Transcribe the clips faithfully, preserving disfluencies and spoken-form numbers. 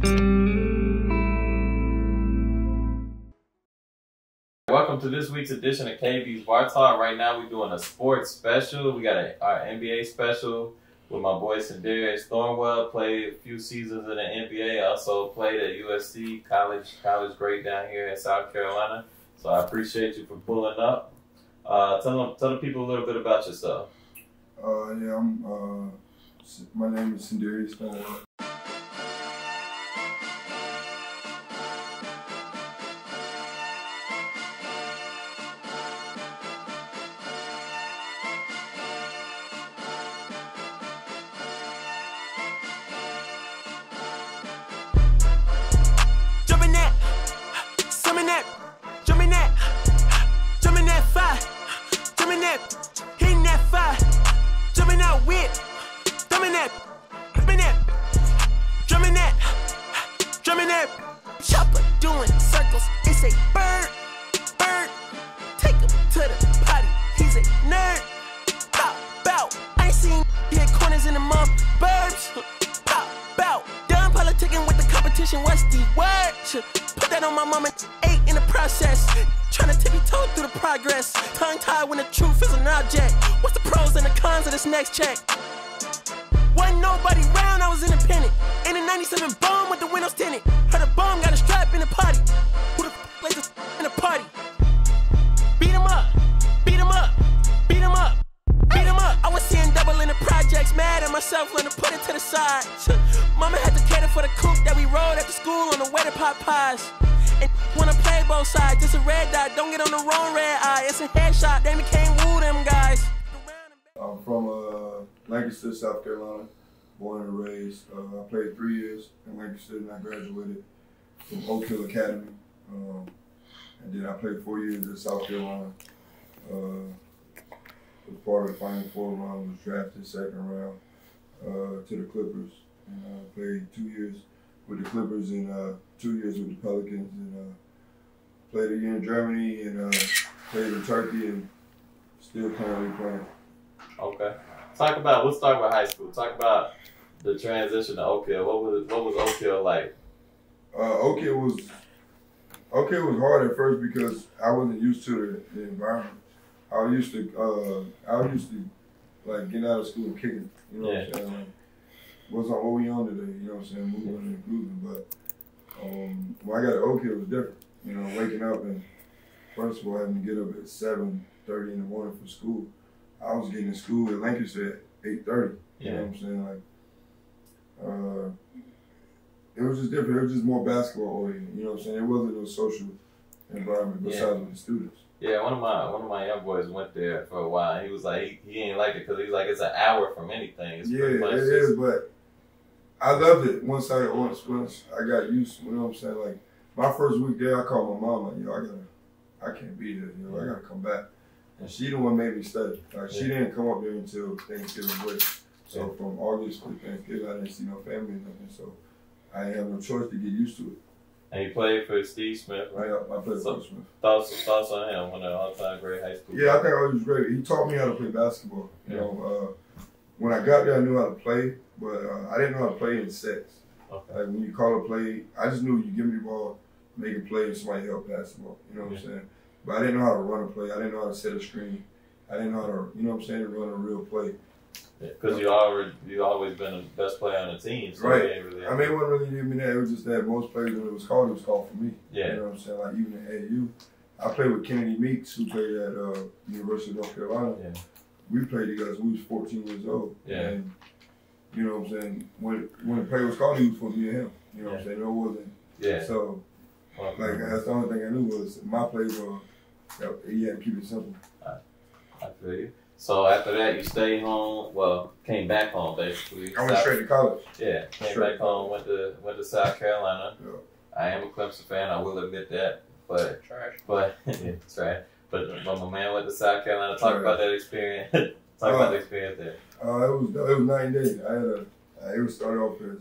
Welcome to this week's edition of K B's Bar Talk. Right now we're doing a sports special. We got a, our N B A special with my boy Sindarius. Thornwell played a few seasons in the N B A. Also played at U S C, college college great down here in South Carolina. So I appreciate you for pulling up. Uh, tell them, tell the people a little bit about yourself. Uh, yeah, I'm. Uh, my name is Sindarius Thornwell. Chopper doing circles, it's a bird, bird. Take him to the potty, he's a nerd. Pop, bow, I ain't seen hit corners in the month. Burbs, pop, bow. Done politicking with the competition, what's the word? Put that on my mama, eight in the process. Trying to tippy toe through the progress. Tongue tied when the truth is an object. What's the pros and the cons of this next check? Wasn't nobody round, I was independent. In a ninety-seven bomb with the windows tinted. Heard a bomb got a strap in the party. Who the f lays this in the party? Beat him up, beat him up, beat him up, beat him up. I was seeing double in the projects, mad at myself, learned to put it to the side. Mama had to cater for the coupe that we rode at the school on the way to pot pies. And wanna play both sides, just a red dot, don't get on the wrong red eye. It's a headshot, they became woo them guys. I'm from uh, Lancaster, South Carolina, born and raised. Uh, I played three years in Lancaster and I graduated from Oak Hill Academy. Um, and then I played four years at South Carolina. Uh, was part of the Final Four round, was drafted second round uh, to the Clippers. And I uh, played two years with the Clippers and uh, two years with the Pelicans. And uh, played a year in Germany and uh, played in Turkey and still currently playing. Okay. Talk about, let's start with high school. Talk about the transition to Oak Hill. What was what was Oak Hill like? Uh, Oak Hill was Oak Hill was hard at first because I wasn't used to the, the environment. I was used to uh, I was used to like getting out of school and kicking. You know yeah. what I'm saying? Like, what's on what we on today? You know what I'm saying? Moving and grooving. But um, when I got to Oak Hill, it was different. You know, waking up and first of all having to get up at seven thirty in the morning for school. I was getting to school at Lancaster at eight thirty. You yeah. know what I'm saying? Like, uh, it was just different. It was just more basketball oriented. You know what I'm saying? It wasn't no social environment besides yeah. with the students. Yeah, one of my one of my young boys went there for a while. And he was like, he, he didn't like it because he's like, it's an hour from anything. It's yeah, much it just... is. But I loved it once I once once I got used to. You know what I'm saying? Like my first week there, I called my mom like, yo, I gotta, I can't be here. You know, I gotta come back. And she the one made me study. Like she yeah. didn't come up there until Thanksgiving break. So yeah. from August to Thanksgiving, I didn't see no family or nothing. So I didn't have no choice to get used to it. And you played for Steve Smith, right? Yeah, I played so, for Smith. Thoughts, thoughts on him? One of the all-time great high school. Yeah, players. I think I was great. He taught me how to play basketball. You yeah. know, uh, when I got there, I knew how to play, but uh, I didn't know how to play in sets. Okay. Like when you call a play, I just knew you give me the ball, make a play, and somebody help pass the ball. You know what yeah. I'm saying? But I didn't know how to run a play. I didn't know how to set a screen. I didn't know how to, you know what I'm saying, run a real play. Because yeah, you already, you always been the best player on the team. So right. Really I mean, it wasn't really give me that. It was just that most players, when it was called, it was called for me. Yeah. You know what I'm saying? Like even at A U, I played with Kennedy Meeks, who played at uh, University of North Carolina. Yeah. We played together when we was fourteen years old. Yeah. And, you know what I'm saying? When when the play was called, it was for me and him. You know what yeah. I'm saying? It wasn't. Yeah. So, well, like, that's the only thing I knew was my play was, you had to keep it simple. I, I feel you. So after that, you stayed home. Well, came back home basically. I went South, straight to college. Yeah, came straight back home. Went to went to South Carolina. Yeah. I am a Clemson fan. I will admit that. But trash. But yeah, trash. But but my man went to South Carolina. Talk trash. about that experience. Talk uh, about the experience there. Uh, it was it was nine days. I had a. Uh, it was started off as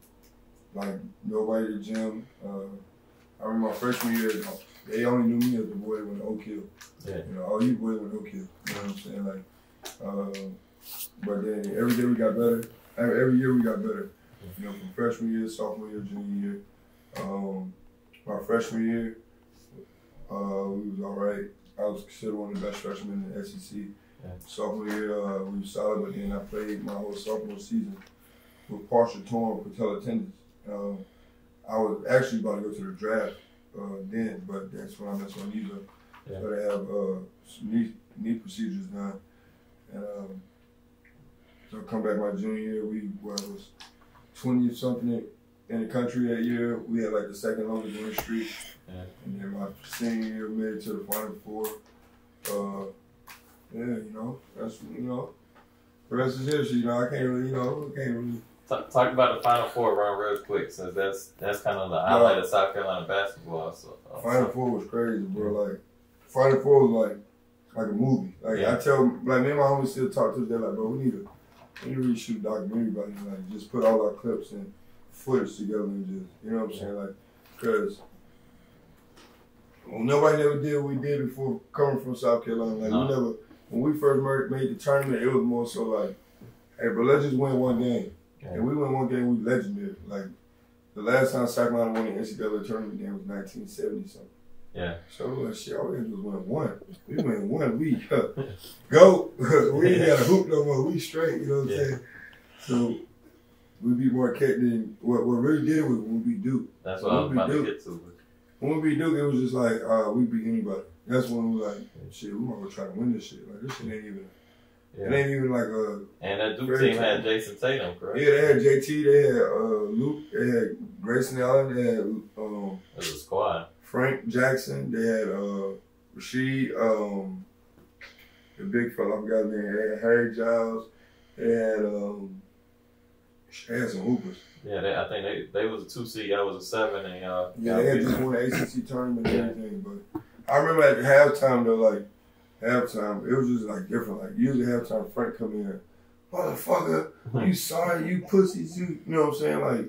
like nobody at the gym. Uh, I remember my freshman year. They only knew me as the boy that went to Oak Hill. Yeah. You know, all you boys went to Oak Hill. You know what I'm saying? Like, uh, but then every day we got better. Every, every year we got better. You know, from freshman year, sophomore year, junior year. Um, my freshman year, uh, we was all right. I was considered one of the best freshmen in the S E C. Yeah. Sophomore year, uh, we were solid, but then I played my whole sophomore season with partial torn patella tendons. Um, I was actually about to go to the draft uh, then, but that's when I messed my knees up. Yeah. So they have uh, some knee, knee procedures done. And um, so I come back my junior year, we well, was twenty something in the country that year. We had like the second longest winning streak. Yeah. And then my senior year made it to the Final Four. Uh, yeah, you know, that's, you know, the rest is history. You know, I can't really, you know, I can't really. Talk, talk about the Final Four run real quick, since that's that's kind of the highlight yeah. of South Carolina basketball. So, uh, Final Four was crazy, bro. Like, Final Four was like like a movie. Like yeah. I tell, like me and my homies still talk to them. They're like, bro, we need to, we need to really shoot a documentary about it. Like, just put all our clips and footage together and just, you know what I'm saying? Like, because well, nobody never did what we did before coming from South Carolina. Like, no. we never, when we first made the tournament, it was more so like, hey, bro, let's just win one game. Yeah. And we win one game, we legendary. Like, the last time South Carolina won the N C double A tournament game was nineteen seventy something. Yeah. So we like, shit, all we had to do was win one. We win one, we uh, go. We ain't got a hoop no more. We straight, you know what I'm yeah. saying? So we be more kept than what, what really did it was when we beat Duke. That's what when I was about Duke, to get to. When we beat Duke, it was just like, uh, we beat anybody. That's when we were like, shit, we might well try to win this shit. Like, this shit ain't even, yeah. it ain't even like a. And that Duke team team. had Jason Tatum, correct? Yeah, they had J T, they had uh, Luke, they had Grayson Allen, they had. Um, it was a squad. Frank Jackson, they had uh, Rasheed, um, the big fella, I forgot his name, they had Harry Giles, they had, um, they had some hoopers. Yeah, they, I think they they was a two seed, I was a seven, and y'all. Yeah, they had just won the A C C tournament and everything, but I remember at halftime though, like, halftime, it was just like different. Like, usually halftime, Frank come in, motherfucker, you sorry, you pussies, you, you know what I'm saying? Like,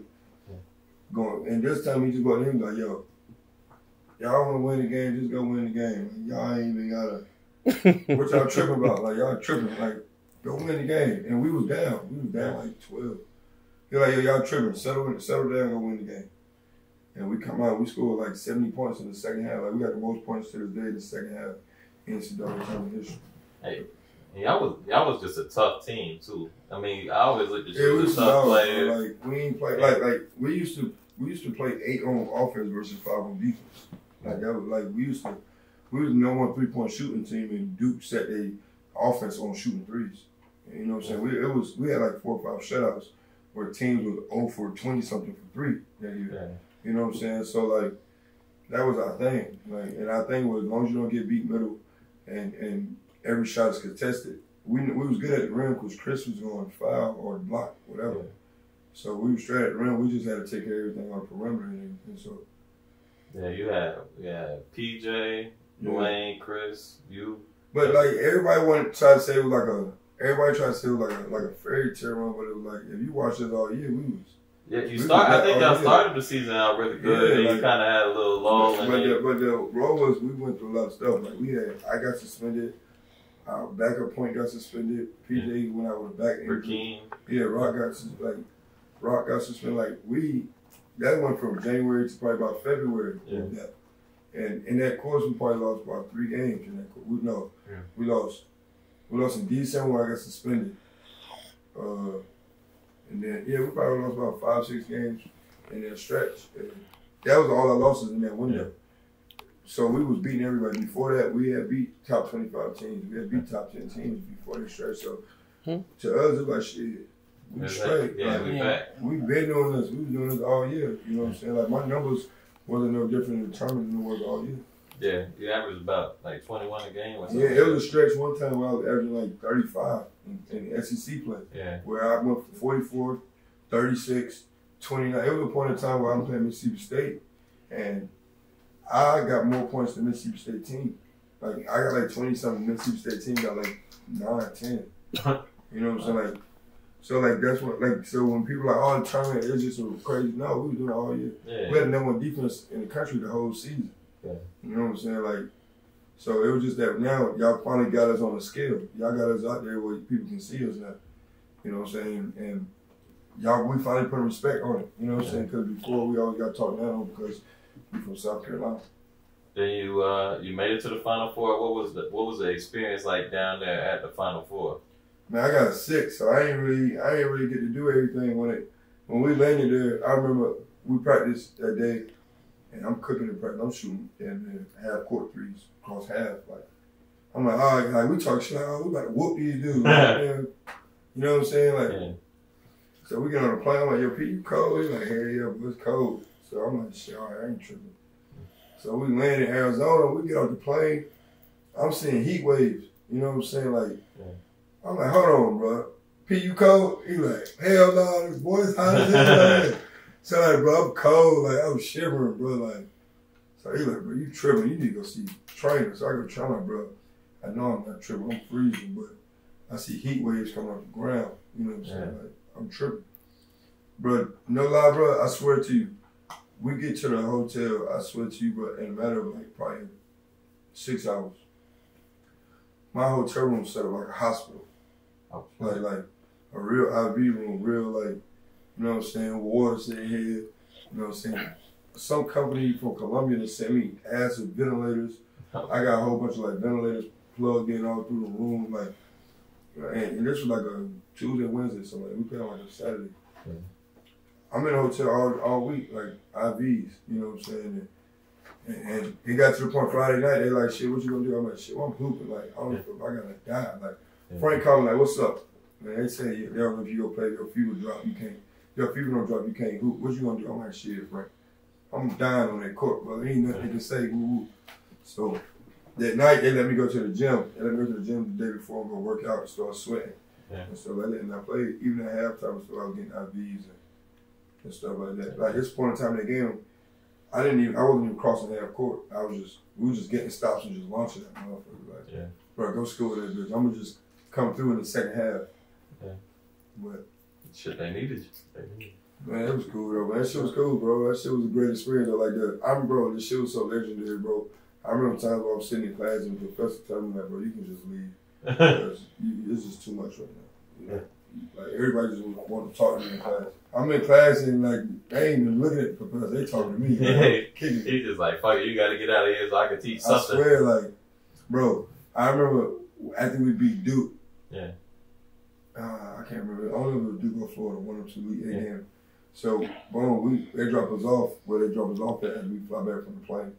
going, and this time he just go to him like, yo, y'all want to win the game, just go win the game. Like, y'all ain't even gotta, what y'all tripping about? Like, y'all tripping, like, go win the game. And we was down. We was down like twelve. He's like, yo, y'all tripping. Settle, settle down, go win the game. And we come out, we scored like seventy points in the second half. Like, we got the most points to this day in the second half in N C double A tournament history. Hey, y'all was, y'all was just a tough team, too. I mean, I always looked at you as a tough player. Like, we ain't play, like, like, we used to, we used to play eight on offense versus five on defense. Like, that was like, we used to, we was the number one three-point shooting team, and Duke set a offense on shooting threes. And you know what I'm saying? We, it was, we had like four or five shutouts where teams was oh for twenty-something for three that year. Yeah. You know what I'm saying? So, like, that was our thing. Like, and our thing was, as long as you don't get beat middle and, and every shot is contested, we we was good at the rim because Chris was going to foul or block, whatever. Yeah. So we were straight at the rim. We just had to take care of everything on the perimeter. And, and so. Yeah, you had yeah P J, yeah. Dwayne, Chris, you. But like everybody wanted to try to say it was like a everybody tried to say it was like a like a fairy tale run, but it was like if you watch this all year, we was. Yeah, you start. I think y'all started the season out really good. Yeah, and like, you kind of had a little lull. But, but, the, but the role was we went through a lot of stuff. Like we had, I got suspended. Our backup point got suspended. P J yeah. went out with a back injury. Yeah, Rock got like Rock got suspended. Like we. That went from January to probably about February. Yeah. And in that course, we probably lost about three games. In that course. We, no, yeah. we lost. We lost in December when I got suspended. Uh, and then, yeah, we probably lost about five, six games in that stretch. And that was all our losses in that window. Yeah. So we was beating everybody. Before that, we had beat top twenty-five teams. We had beat top ten teams before that stretch. So hmm. to us, it was like, shit. We straight. Yeah, like, we back. We been doing this. We was doing this all year. You know what I'm saying? Like my numbers wasn't no different in the tournament than it was all year. Yeah, you averaged about like twenty-one a game or something. Yeah, it was a stretch one time where I was averaging like thirty-five in, in the S E C play. Yeah. Where I went from forty-four, thirty-six, twenty-nine. It was a point in time where I'm playing Mississippi State, and I got more points than Mississippi State team. Like I got like twenty something. Mississippi State team got like nine, ten. You know what I'm saying? Like. So, like, that's what, like, so when people are like, oh, the tournament, it's just so crazy. No, we were doing it all year. Yeah. We had the number one defense in the country the whole season. Yeah. You know what I'm saying? Like, so it was just that now y'all finally got us on a scale. Y'all got us out there where people can see us now. You know what I'm saying? And y'all, we finally put respect on it. You know what I'm saying? Because before we always got talked down because we from South Carolina. Then you uh, you made it to the Final Four. What was the what was the experience like down there at the Final Four? Man, I got a six, so I ain't really I ain't really get to do everything when it when we landed there. I remember we practiced that day, and I'm cooking in practice. I'm shooting and half court threes across half. Like I'm like, all right, like we talk shit. Oh, we about to whoop these dudes. Like, man, you know what I'm saying? Like, yeah. So we get on the plane. I'm like, yo, Pete, you cold? He's like, hell yeah, but it's cold. So I'm like, shit, all right, I ain't tripping. So we land in Arizona. We get off the plane. I'm seeing heat waves. You know what I'm saying? Like, yeah. I'm like, hold on, bro. P, you cold? He like, hell no, this boy's hot as hell. So like, bro, I'm cold. Like, I was shivering, bro. Like, so he like, bro, you tripping? You need to go see trainers. So I go train, like, bro. I know I'm not tripping. I'm freezing, but I see heat waves coming off the ground. You know what I'm saying? Yeah. Like, I'm tripping, bro. No lie, bro. I swear to you, we get to the hotel. I swear to you, bro. In a matter of like probably six hours, my hotel room set up like a hospital. Like, like a real I V room, real like, you know what I'm saying, water in here, you know what I'm saying. Some company from Colombia that sent me acid ventilators. I got a whole bunch of like ventilators plugged in all through the room, like, and, and this was like a Tuesday, Wednesday, so like we played on like a Saturday. Mm-hmm. I'm in the hotel all all week, like I Vs, you know what I'm saying. And, and, and it got to the point Friday night, they like, shit, what you gonna do? I'm like, shit, well, I'm hooping, like I don't know if I gotta die, like. Frank called me like, what's up? Man, they say, they don't know if you go play, your fever drop, you can't, your fever don't drop, you can't hoop. What you gonna do? I'm like, shit, Frank. I'm dying on that court, but ain't nothing they can say, woo. So that night, they let me go to the gym. They let me go to the gym the day before I'm gonna work out and start sweating. Yeah. And so I and I played, even at halftime, so I was getting I Vs and, and stuff like that. Like this point in time in the game, I didn't even, I wasn't even crossing half court. I was just, we were just getting stops and just launching that motherfucker. Like, yeah. Bro, go school with that bitch. I'm gonna just come through in the second half. Yeah. But shit, they needed you. They needed you. Man, it was cool though. Man, that shit was cool, bro. That shit was a great experience though. Like that, I'm bro. This shit was so legendary, bro. I remember times where I'm sitting in class and the professor telling me like, bro, you can just leave because you, it's just too much right now. You know? Like everybody just want to talk to me in class. I'm in class and like they ain't even looking at the professor. They talking to me. Like, He's he just like, fuck it, you got to get out of here so I can teach something. I swear, like, bro. I remember after we beat Duke. Yeah. Uh, I can't remember. I don't remember Duke or Florida, one or two Elite Eight games. So, boom, we they drop us off where they drop us off at as we fly back from the plane.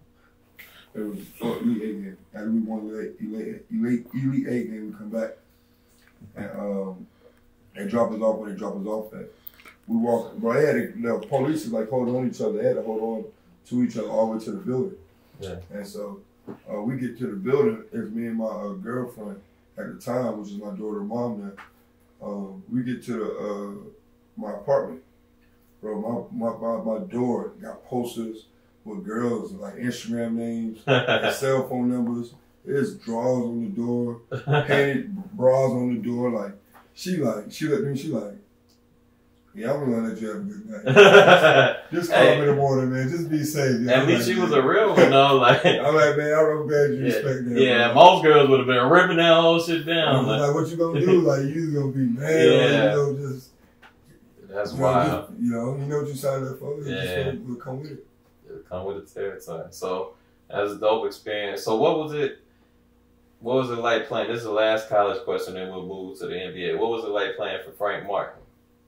It was Florida Elite Eight game. After we won Elite Elite Elite, Elite Eight game, we come back and um, they drop us off where they drop us off at. We walk, bro. They had to, the police is like holding on to each other. They had to hold on to each other all the way to the building. Yeah. And so uh, we get to the building. It's me and my uh, girlfriend at the time, which is my daughter's mom now. Um, we get to the uh, my apartment, bro. My, my my my door got posters with girls like Instagram names, and cell phone numbers. There's drawers on the door, painted bras on the door. Like she like she looked at me. She like, yeah, I'm gonna let you have a good night. Just call hey. me in the morning, man. Just be safe. At least like, she was a real one, though. Like I'm like, man, I don't glad you yeah, respect that. Yeah, man. most girls would have been ripping that whole shit down. I'm like, like, what you gonna do? Like, you gonna be mad? Yeah. Or, you know, just that's you know, wild. Just, you know, you know what you signed up for. You Yeah, just we'll come with it. It'll come with the territory. So that was a dope experience. So what was it? What was it like playing? This is the last college question, and we'll move to the N B A. What was it like playing for Frank Martin?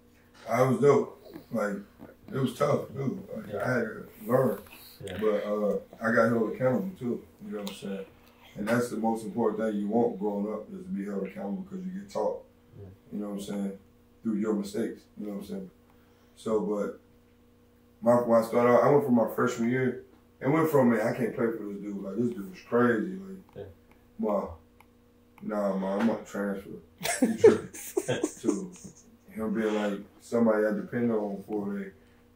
I was dope. Like, it was tough, dude. Like, yeah. I had to learn. Yeah. But uh, I got held accountable, too. You know what I'm saying? And that's the most important thing you want growing up is to be held accountable because you get taught. Yeah. You know what I'm saying? Through your mistakes. You know what I'm saying? So, but my, when I started out, I went from my freshman year. It went from, man, I can't play for this dude. Like, this dude was crazy. Like, yeah. Wow. Nah, man, I'm going to transfer. to him being like somebody I depend on for their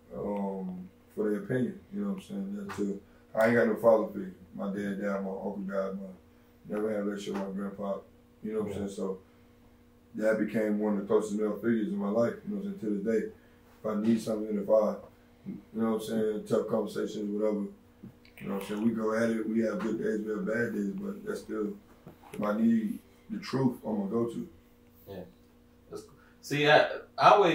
um for their opinion, you know what I'm saying? That too. I ain't got no father figure. My dad died, my uncle died, my never had a relationship with my grandpa. You know what I'm saying? So that became one of the closest male figures in my life, you know what I'm saying, to this day. If I need something, if I you know what I'm saying, tough conversations, whatever, you know what I'm saying, we go at it, we have good days, we have bad days, but that's still if I need the truth, I'm gonna go to. Yeah. See, I, I always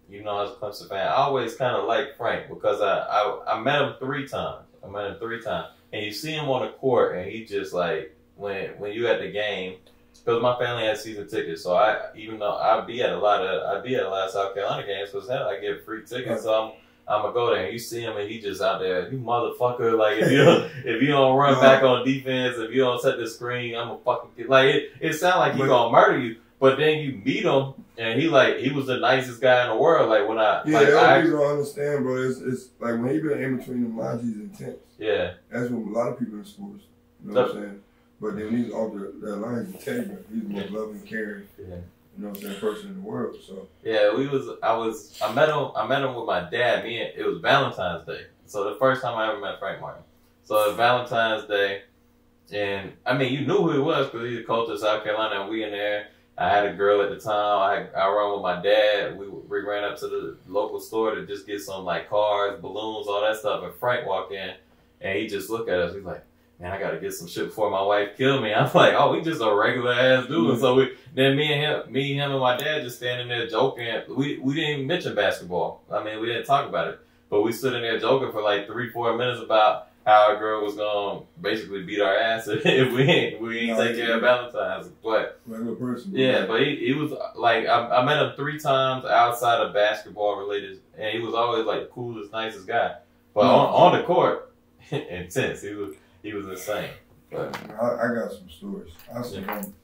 you know, as a Clemson fan, I always kind of liked Frank because I, I I met him three times. I met him three times, and you see him on the court, and he just like when when you at the game. Because my family has season tickets, so I even though I be at a lot of I be at a lot of South Carolina games, because I get free tickets, so I'm I'm gonna go there. And you see him, and he just out there, you motherfucker! Like if you don't, if you don't run back on defense, if you don't set the screen, I'm a fucking like it. It sounds like he gonna murder you, but then you meet him, and he like he was the nicest guy in the world. Like when I yeah, like, other I, people don't understand, bro. It's, it's like when he been in between the lines, he's intense. Yeah, that's what a lot of people in sports. You know what I'm saying? But then he's off the, the line, he's integrity. He's the most loving, caring, yeah. you know what I'm saying, person in the world. So yeah, we was I was I met him I met him with my dad. Me and it was Valentine's Day. So the first time I ever met Frank Martin. So it was Valentine's Day, and I mean you knew who he was because he's the coach of South Carolina, and we in there. I had a girl at the time. I I run with my dad. We we ran up to the local store to just get some like cars, balloons, all that stuff. And Frank walked in, and he just looked at us. He's like, man, I gotta get some shit before my wife kill me. I'm like, oh, we just a regular ass dude. Mm-hmm. So we then me and him, me, him and my dad just standing there joking. We we didn't even mention basketball. I mean, we didn't talk about it, but we stood in there joking for like three, four minutes about how our girl was gonna basically beat our ass if we ain't we ain't no, take care of Valentine's. But regular person. Yeah, but he, he was like I, I met him three times outside of basketball related, and he was always like the coolest, nicest guy. But mm-hmm. on, on the court, intense. He was. He was insane. But I, I got some stories. I see yeah. him.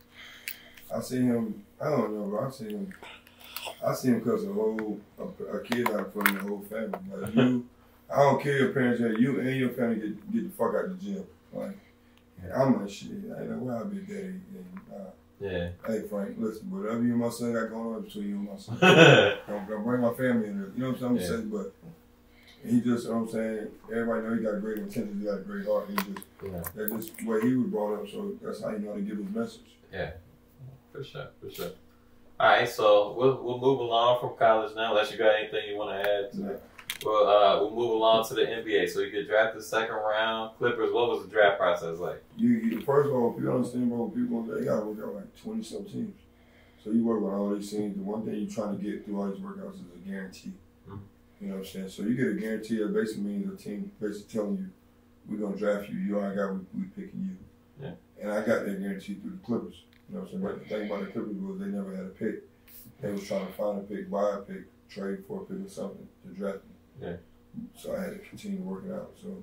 I see him. I don't know, bro. I see him. I see him because a whole a, a kid out from the whole family. Like you, I don't care your parents. You and your family get get the fuck out of the gym. Like I'm like shit. I know where I be daddy. And, uh, yeah. Hey Frank, listen. Whatever you and my son got going on between you and my son, don't, don't bring my family in there. You know what I'm yeah. saying? But. He just, you know what I'm saying, everybody know he got great intentions, he got a great heart. He just, yeah. that's just the way he was brought up, so that's how you know how to give his message. Yeah, for sure, for sure. All right, so we'll we'll move along from college now, unless you got anything you want to add to yeah. it. Well, uh, we'll move along to the N B A. So you get drafted second round, Clippers. What was the draft process like? You, you First of all, if you understand, bro, people, they got to work out like twenty-some teams. So you work with all these teams. The one thing you're trying to get through all these workouts is a guarantee. Mm-hmm. You know what I'm saying? So you get a guarantee that basically means a team basically telling you, we're going to draft you. You already got, we, we picking you. Yeah. And I got that guarantee through the Clippers. You know what I'm saying? But the thing about the Clippers was they never had a pick. They was trying to find a pick, buy a pick, trade for a pick or something to draft me. Yeah. So I had to continue working out. So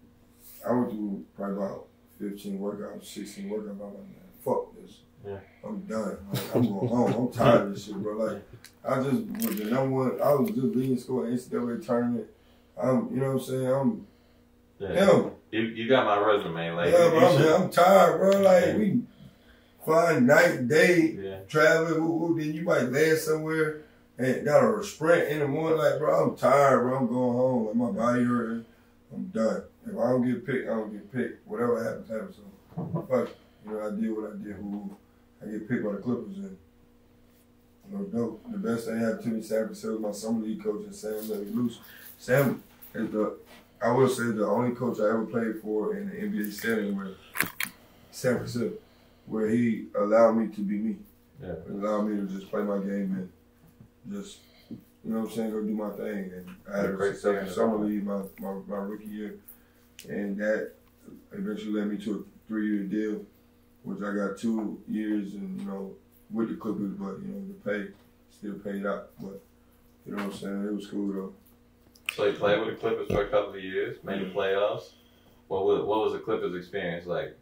I went through probably about fifteen workouts, sixteen workouts. I'm like, man, fuck this. Yeah. I'm done. Like, I'm going home. I'm tired of this shit, bro. Like, I just was the number one. I was just leading score in N C double A tournament. I'm, you know what I'm saying? I'm, yeah. him. You, you got my resume. Like, yeah, bro, I'm, I'm tired, bro. Like, yeah. we flying night, day, yeah. traveling. Woo, woo, then you might land somewhere and got a sprint in the morning. Like, bro, I'm tired, bro. I'm going home. Like, my body hurting. I'm done. If I don't get picked, I don't get picked. Whatever happens, happens. So, fuck, you know, I did what I did. Woo, woo. I get picked by the Clippers, and you know, dope. The best thing happened to me, Sam was my summer league coach, and Sam let me loose. Sam is the, I will say, the only coach I ever played for in the N B A setting where San Francisco, where he allowed me to be me. Yeah. He allowed me to just play my game and just, you know what I'm saying, go do my thing. And I had a successful summer league my, my, my rookie year, and that eventually led me to a three-year deal, which I got two years and, you know, with the Clippers, but, you know, the pay still paid out. But, you know what I'm saying? It was cool, though. So you played with the Clippers for a couple of years, made the playoffs. What was, what was the Clippers experience like?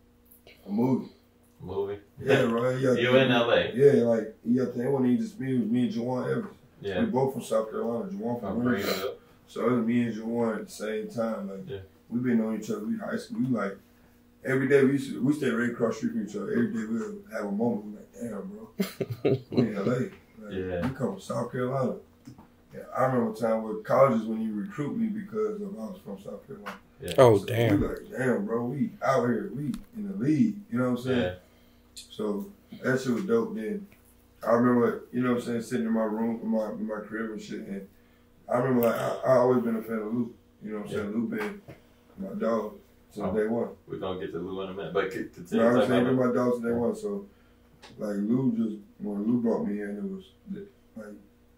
A movie. A movie? Yeah, right. You, you in L A? Yeah, like, you got to think, it wasn't even just me, it was me and Jawan Evans. Yeah. We both from South Carolina, Jawan from Greenville. So it was me and Jawan at the same time. Like, yeah. we been knowing each other. We high school. We like, every day we used to, we stayed right across the street from each other. Every day we would have a moment. We like, damn, bro. We in L A. Like, yeah. We come from South Carolina. Yeah, I remember a time with colleges when you recruit me because of I was from South Carolina. Yeah. Oh, so damn. We like, damn, bro, we out here. We in the league. You know what I'm saying? Yeah. So that shit was dope then. I remember, you know what I'm saying, sitting in my room, in my, in my crib and shit. And I remember, like, I, I always been a fan of Lou. You know what I'm yeah. saying? Lou been my dog since oh, day one. We're going to get to Lou in a minute. But continue. You know what I'm saying? Been my dog since day one. So, like, Lou just, when Lou brought me in, it was, like,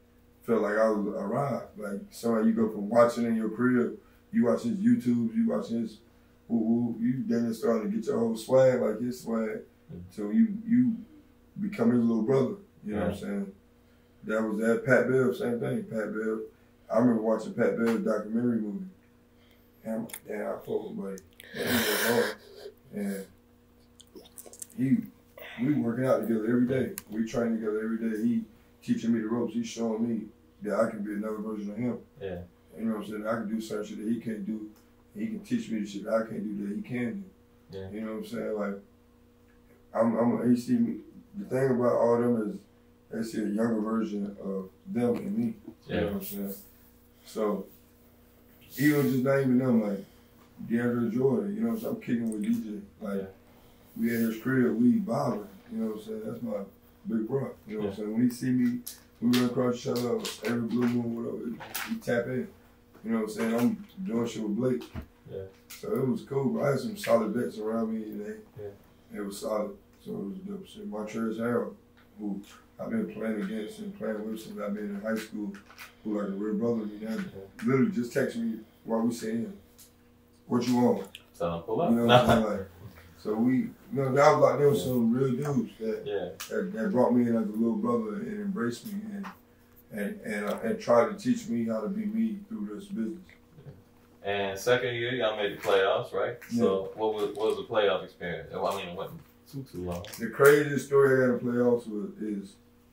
felt like I was arrived. Like somebody you go from watching in your crib, you watch his YouTube, you watch his, ooh, ooh, you then starting to get your whole swag like his swag. So you you become his little brother. You know yeah. what I'm saying? That was that. Pat Bell, same thing. Pat Bell. I remember watching Pat Bell's documentary movie. And I'm like, damn, I fought with buddy. And he was hard. And he, we working out together every day. We train together every day. He teaching me the ropes. He's showing me that I can be another version of him. Yeah. You know what I'm saying? I can do certain shit that he can't do. He can teach me the shit that I can't do that he can do. Yeah. You know what I'm saying? Like, I'm, I'm, he see me. The thing about all them is they see a younger version of them and me. Yeah. You know what I'm saying? So, even just naming them, like, DeAndre Jordan, you know what I'm saying? I'm kicking with D J. Like, yeah. we at his crib, we bobbing. You know what I'm saying? That's my big bro. You know what I'm saying? When he see me, we run across each other every blue moon, whatever, he tap in. You know what I'm saying? I'm doing shit with Blake. Yeah. So it was cool. I had some solid vets around me today. Yeah. It was solid. So it was dope shit. Montrezl Harrell, who I've been playing against and playing with since I've been in high school, who like a real brother to me now. Yeah. Literally just texted me while we sitting here. What you want? So I'm pull up. You know what I'm saying? Like, so we, you know, that was like, there was some real dudes that, yeah. that that brought me in as a little brother and embraced me and and and, uh, and tried to teach me how to be me through this business. Yeah. And second year, y'all made the playoffs, right? Yeah. So what was what was the playoff experience? I mean, it wasn't too too long. The craziest story I got in the playoffs was is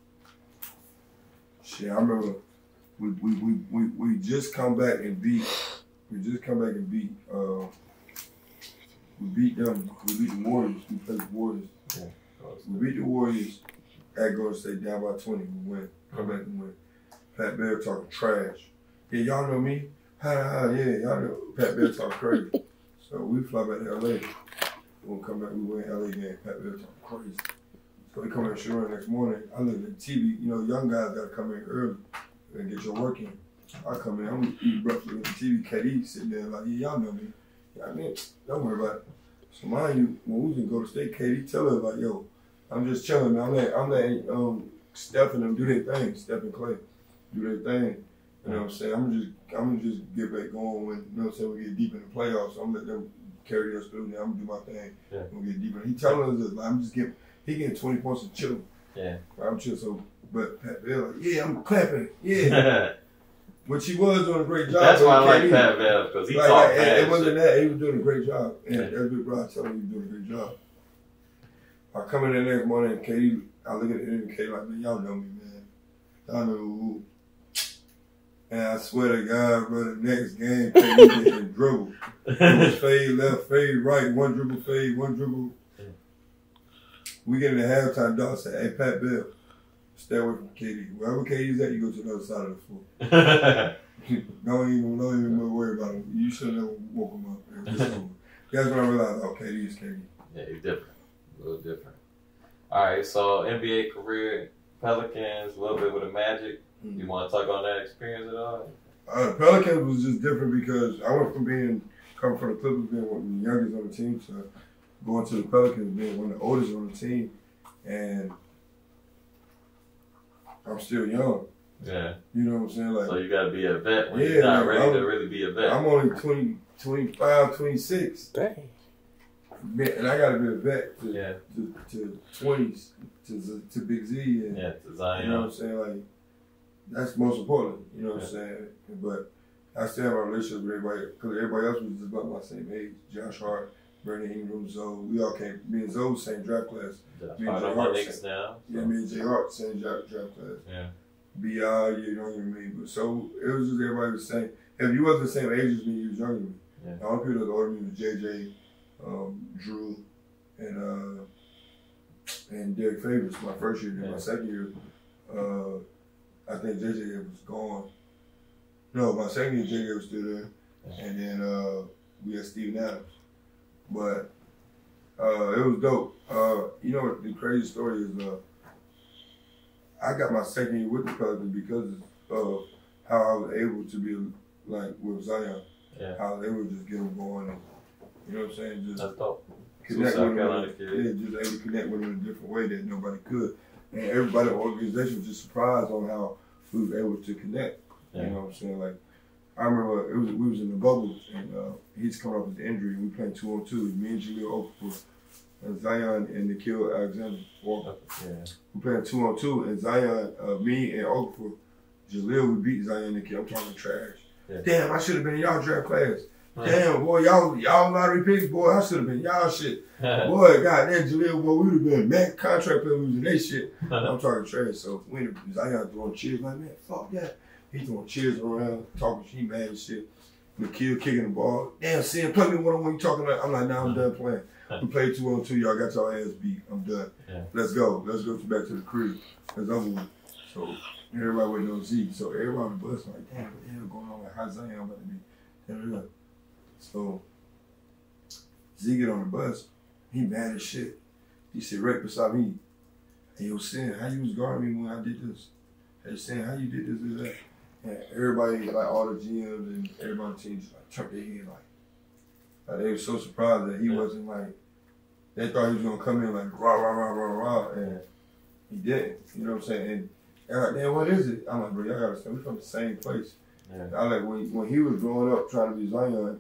shit. I remember we we we we, we just come back and beat. We just come back and beat. Uh, we beat them. We beat the Warriors. We played the Warriors. Yeah. We beat the Warriors at Golden State down by twenty. We win. Come back and win. Pat Bell talking trash. Yeah, y'all know me. Ha ha. Yeah, y'all know. Pat Bell talking crazy. So we fly back to L A. When we come back, we win L A game. Pat Bell talking crazy. So we come in sure next morning. I look at the T V. You know, young guys gotta come in early and get your work in. I come in, I'm eating breakfast with the T V, K D sitting there like, yeah, y'all know me. Yeah, I mean, don't worry about it. So mind you, when we was in Golden State, K D tell her like, yo, I'm just chilling, man. I'm letting, I'm letting um, Steph and them do their thing, Steph and Clay, do their thing. You know what I'm saying? I'm just, I'm gonna just get back going when, you know what I'm saying, we get deep in the playoffs. So I'm gonna let them carry us through. Now I'm gonna do my thing. Yeah. We'll get deeper. He telling us this, like, I'm just getting, he getting twenty points and chilling. Yeah. I'm chill. So, but Pat Bell like, yeah, I'm clapping. Yeah. But she was doing a great job. That's why I like Pat Bell, because he like, talked like, fast. It wasn't that. He was doing a great job. And yeah. That's big brother telling me he was doing a great job. I come in the next morning and Katie, I look at it and Katie like, man, y'all know me, man. Y'all know who. And I swear to God, bro, the next game, Katie getting dribble. It was fade left, fade right, one dribble, fade, one dribble. We get in the halftime, dog said, hey, Pat Bell. Stay away from K D. Wherever K D's at, you go to the other side of the floor. don't even, don't even worry about him. You should have never woke him up. It's over. That's when I realized, oh, K D is K D. Yeah, he's different. A little different. All right, so N B A career, Pelicans, a little bit with the Magic. Mm-hmm. You want to talk on that experience at all? Uh, Pelicans was just different because I went from being, coming from the Clippers, being one of the youngest on the team, to going to the Pelicans, being one of the oldest on the team. And I'm still young. Yeah. You know what I'm saying? Like, so you got to be a vet when yeah, you're not like, ready I'm, to really be a vet. I'm only twenty, twenty-five, twenty-six. Dang. And I got to be a vet to, yeah. to, to twenties, to, to Big Z. And, yeah, to Zion. You know what I'm saying? Like, that's most important. You know what yeah. I'm saying? But I still have a relationship with everybody, because everybody else was just about my same age. Josh Hart, Brandon Ingram, Zoe. We all came, me and Zoe, same draft class. Me and Jay Hart, same, now, so. Yeah, me and Jay Hart, same draft, draft class. Yeah. B I, you know what I mean? But so it was just everybody was the same. If you wasn't the same age as me, you was younger than me. Yeah. The only people that was older than me was J J, um, Drew, and uh, and Derek Favors. My first year, then yeah. my second year, uh, I think J J was gone. No, my second year, J J was still there, yeah. and then uh, we had Steven Adams. But uh, it was dope. Uh, you know, the crazy story is uh, I got my second year with the Pelicans because of how I was able to be like with Zion. Yeah. How they would just get them going. And, you know what I'm saying? Just That's dope. Connect with them. Yeah, just able to connect with them in a different way that nobody could. And everybody in the organization was just surprised on how we were able to connect. Yeah. You know what I'm saying? Like, I remember it was we was in the bubble, and uh, he's coming up with the injury, and we playing two on two. Me and Jaleel Okafor, and Zion and Nikhil Alexander Walker. Yeah. We playing two on two, and Zion, uh, me and Okafor, Jaleel, we beat Zion and Nikhil. I'm talking trash. Yeah. Damn, I should have been in y'all draft class. Damn, boy, y'all y'all lottery picks, boy, I should have been y'all shit. Boy, goddamn, Jaleel, boy, we would have been max contract players losing they shit. I'm talking trash, so when Zion throwing cheers like, man, fuck that. He throwing cheers around, talking shit, mad and shit. Nikhil kicking the ball. Damn, see him, play me one on one, you talking like, I'm like, nah, I'm done playing. We played two on two, y'all got y'all ass beat. I'm done. Yeah. Let's go. Let's go back to the crib. That's over with. So everybody waiting on Zeke. So everybody on the bus like, damn, what the hell going on? Like, how's Zion about to be? Da-da-da. So Zeke get on the bus. He mad as shit. He sit right beside me. Hey, yo, Sin, how you was guarding me when I did this? Hey, Sin, how you did this and that? And everybody, like all the G Ms and everybody on the team just like turned their head like, like they were so surprised that he yeah. wasn't like, they thought he was gonna come in like rah rah rah rah rah, and he didn't. You know what I'm saying? And they're like, damn, what is it? I'm like, bro, y'all gotta understand, we from the same place. Yeah. I like when when he was growing up trying to be Zion,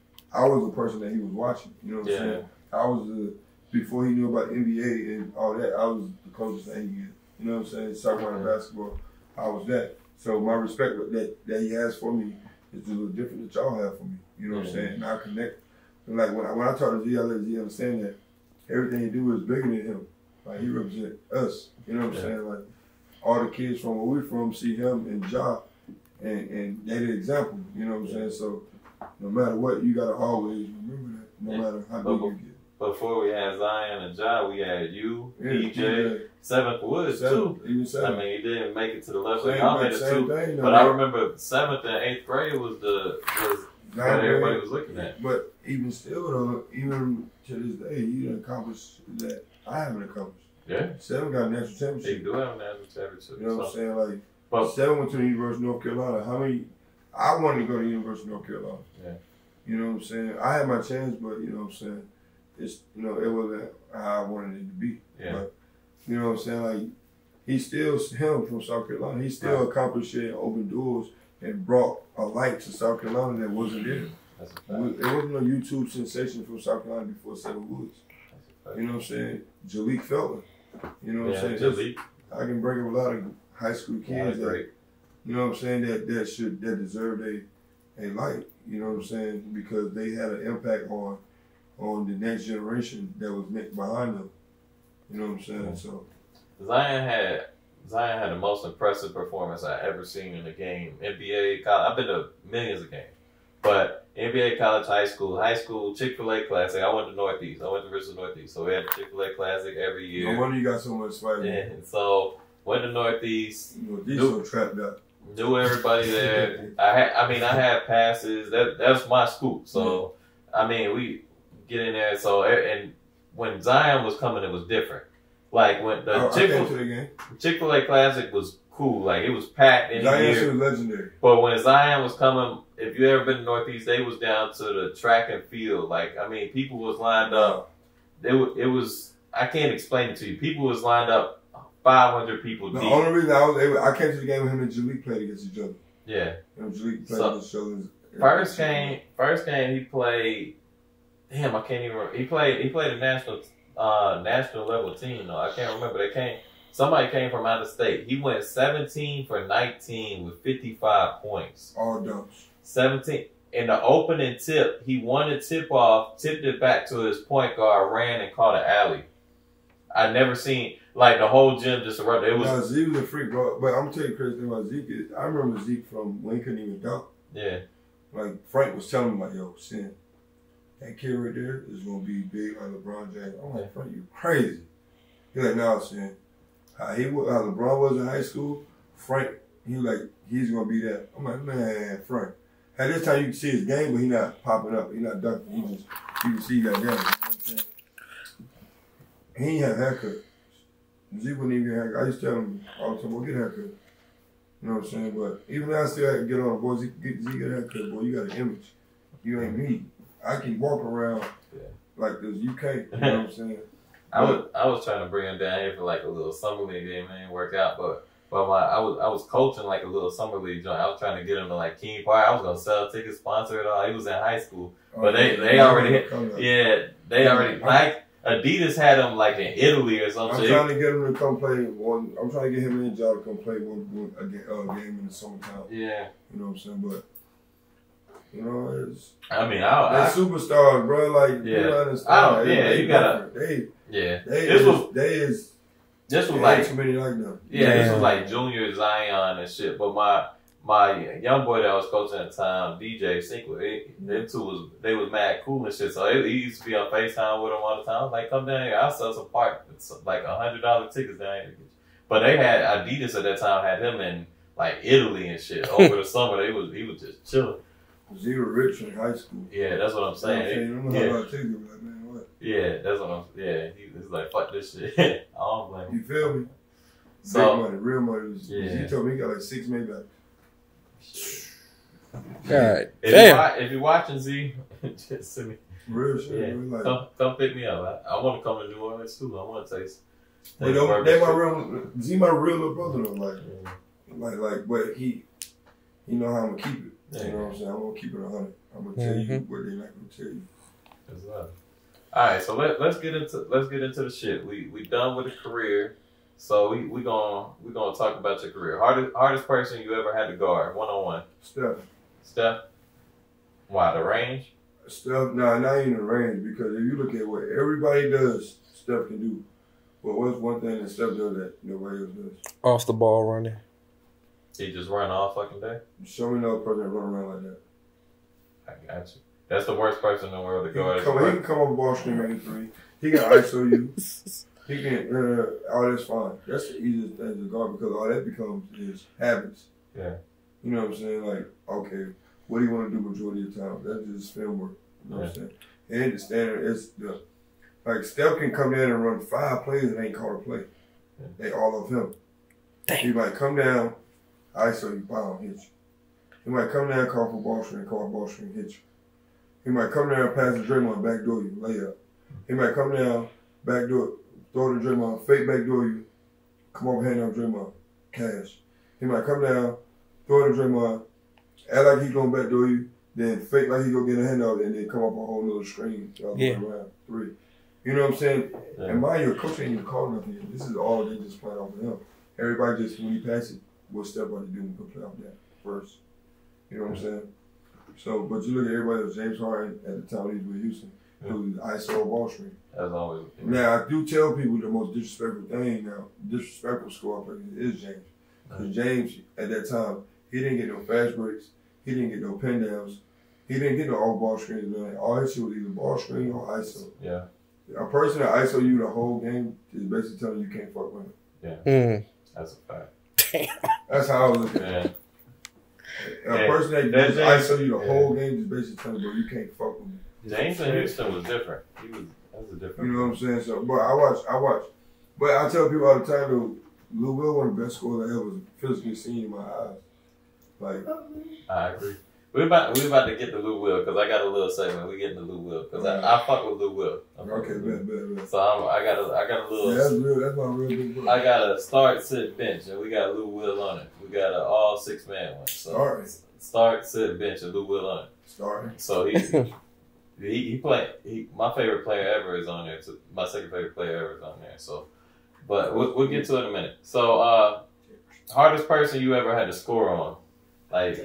I was the person that he was watching. You know what yeah. I'm saying? I was the before he knew about N B A and all that. I was the closest that he get. You know what I'm saying? South Carolina yeah. basketball, I was that. So my respect that that he has for me is a little different that y'all have for me. You know what yeah. I'm saying? And I connect. And like when I, when I talk to Z, I let Z understand that everything he do is bigger than him. Like he represent us. You know what I'm yeah. saying? Like all the kids from where we from see him and Ja, and and they the example. You know what I'm saying? So no matter what, you gotta always remember that. No yeah. matter how big you get. Before we had Zion and Ja, we had you, yeah, P J, yeah. Seventh Woods too. Even seven. I mean, he didn't make it to the level. Y'all made it too. Thing, no, but I remember seventh and eighth grade was the was what everybody was looking at. But even still, though, even to this day, you didn't accomplish that I haven't accomplished. Yeah. Seven got a national championship. They do have a national championship. You know what I'm so. saying? Like, but, seven went to the University of North Carolina. How many? I wanted to go to the University of North Carolina. Yeah. You know what I'm saying? I had my chance, but you know what I'm saying? It's, you know, it wasn't how I wanted it to be. Yeah. But, you know what I'm saying? Like, he still, him from South Carolina, he still right. accomplished it and opened doors and brought a light to South Carolina that wasn't there. That's a fact. There wasn't no YouTube sensation from South Carolina before Seven Woods. You know what I'm saying? Jalik Felton. You know what yeah, I'm saying? Jalik. I can bring up a lot of high school kids yeah, that, you know what I'm saying, that, that should, that deserved a, a light. You know what I'm saying? Because they had an impact on on the next generation that was next behind them. You know what I'm saying? Mm-hmm. So Zion had Zion had the most impressive performance I ever seen in a game. N B A, college, I've been to millions of games. But N B A, college, high school, high school, Chick-fil-A Classic. I went to Northeast. I went to Richmond Northeast. So we had Chick-fil-A Classic every year. No wonder you got so much swag. Yeah. So went to Northeast. Northeast so trapped up. Knew everybody there. I had I mean I had passes. That that's my school. So yeah. I mean we get in there. So and when Zion was coming, it was different. Like when the oh, Chick-fil-A Chick-fil-A Classic was cool. Like it was packed in Zion here. was legendary. But when Zion was coming, if you ever been to Northeast, they was down to the track and field. Like I mean, people was lined up. It was, it was I can't explain it to you. People was lined up. five hundred people the deep. The only reason I was able, I came to the game with him and Jalik played against each other. Yeah. And Jalik played so, against each other. First game, first game he played. Damn, I can't even remember. He played. He played a national, uh, national level team. Though I can't remember. They came. Somebody came from out of state. He went seventeen for nineteen with fifty-five points. All dunks. seventeen in the opening tip. He won the tip off, tipped it back to his point guard, ran and caught an alley. I never seen. Like, the whole gym just erupted. It was... No, Zeke was a freak, bro. But I'm going to tell you the crazy thing about Zeke is, I remember Zeke from when he couldn't even dunk. Yeah. Like, Frank was telling me, like, yo, Sin, that kid right there is going to be big like LeBron James. I'm like, Frank, you crazy. He's like, nah, Sin. How, he, how LeBron was in high school, Frank, he like, he's going to be that. I'm like, man, Frank. At this time, you can see his game, but he's not popping up. He's not dunking. He just, you can see he got game. You know what I'm saying? He ain't had a haircut. Zeke wouldn't even get a haircut. I used to tell him all the time, well, get a haircut. You know what I'm saying? But even though I still had to get on, boy, Zeke, get, Zeke get a haircut, boy, you got an image. You ain't me. I can walk around yeah. like this. You can't. You know what I'm saying? I was I was trying to bring him down here for like a little summer league game, man. It worked out, but But my I was I was coaching like a little summer league joint. I was trying to get him to like King Park. I was gonna sell tickets, sponsor it all. He was in high school, Oh, but they yeah, they yeah, already come up. yeah they already like Adidas had him like in Italy or I'm something. trying to get him to come play one. I'm trying to get him and John to come play one, one a game, uh, game in the summertime. Yeah, You know what I'm saying? But you know, it's I mean I, they're I superstars, bro. Like Yeah. you understand? I don't- They- yeah, they you gotta- different. They yeah they this is, was they is this was they like ain't too many like them. Yeah, this Yeah. was like junior Zion and shit. But my my young boy that I was coaching at the time, D J Cinco, them two was they was mad cool and shit. So it, he used to be on FaceTime with him all the time. I was like, come down here, I'll sell some park, it's like a hundred dollar tickets down here. But they had Adidas at that time had him in like Italy and shit over the summer. They was he was just chilling. Zero rich in high school. Yeah, that's what I'm You know what I'm saying. saying? You don't know Yeah. how to take it, like, man, what? Yeah, that's what I'm. Yeah, he was like, fuck this shit. I don't blame him. You feel me? So- Big money, real money. Was, Yeah. He told me he got like six Maybach. God If, you damn. wa- if you're watching Z, just send me. Real shit. Yeah, Man. Like, come, come pick me up. I, I want to come to New Orleans too. I want to taste. But taste they, bourbon they my shit. real, Z my real little brother though. Like, Yeah. like, like, but he, he know how I'm gonna keep it. Yeah. You know what I'm saying? I'm gonna keep it a hundred. I'm gonna tell you Mhm. what they not gonna tell you. That's love. All right, so let let's get into let's get into the shit. We we done with the career, so we we gonna we gonna talk about your career. Hardest hardest person you ever had to guard one on one. Steph, Steph. Why the range? Steph, nah, not even the range because if you look at what everybody does, Steph can do. But what's one thing that Steph does that nobody else does? Off the ball running. He just run all fucking day. Show me another person that run around like that. I got you. That's the worst person in the world to He can guard. come, he can come up ball screen make three. He can I S O you. He can, uh, all that's fine. That's the easiest thing to guard because all that becomes is habits. Yeah. You know what I'm saying? Like, okay, what do you want to do majority of the time? That's just film work. You know what I'm saying? And the standard is the, like, Steph can come in and run five plays and ain't call a play. Yeah. They all of him. Damn. He might come down, I S O you, bomb, hit you. He might come down, call for ball screen, call ball screen, hit you. He might come down, pass the Draymond, backdoor you, layup. He might come down, backdoor, throw the Draymond, fake backdoor you, come over, hand on Draymond, cash. He might come down, throw the Draymond, act like he going backdoor you, then fake like he go get a handout, and then come up a whole nother screen, the other Yeah. way around, three. You know what I'm saying? Yeah. And mind you, coach ain't even calling nothing yet. This is all they just playing off of him. Everybody just, when he passes it, what step about to do when he play off that first. You know what I'm saying? So, but you look at everybody else, James Harden at the time he was with Houston, Yeah. who was I S O ball screen. As always. Now, I do tell people the most disrespectful thing now, disrespectful score player is James. Because James, at that time, he didn't get no fast breaks, he didn't get no pin downs, he didn't get no off ball screens. Man. All his shit was either ball screen or I S O. Yeah. A person that I S O you the whole game is basically telling you you can't fuck with him. Mm. That's a fact. That's how I was looking at it. Yeah. A Yeah. person that That's just I S O you the yeah. whole game is basically telling you, bro, you can't fuck with me. James in Houston was different. He was. That was a different. You know what I'm saying? So, but I watch, I watch. But I tell people all the time, though, Lou Will, one of the best scorers I ever physically seen in my eyes. Like, I agree. We about we about to get to Lou Will because I got a little segment. We getting to Lou Will because I, I fuck with Lou Will. I fuck okay, with Lou. bet, bet, bet. So I'm, I got a I got a little. Yeah, that's real. That's my real big brother. I got a start, sit, bench, and we got Lou Will on it. We got an all six man one. So All right. start, sit, bench, and Lou Will on it. Starting. So he he he play. He my favorite player ever is on there. Too. My second favorite player ever is on there. So, but we'll, we'll get to it in a minute. So, uh, hardest person you ever had to score on, like.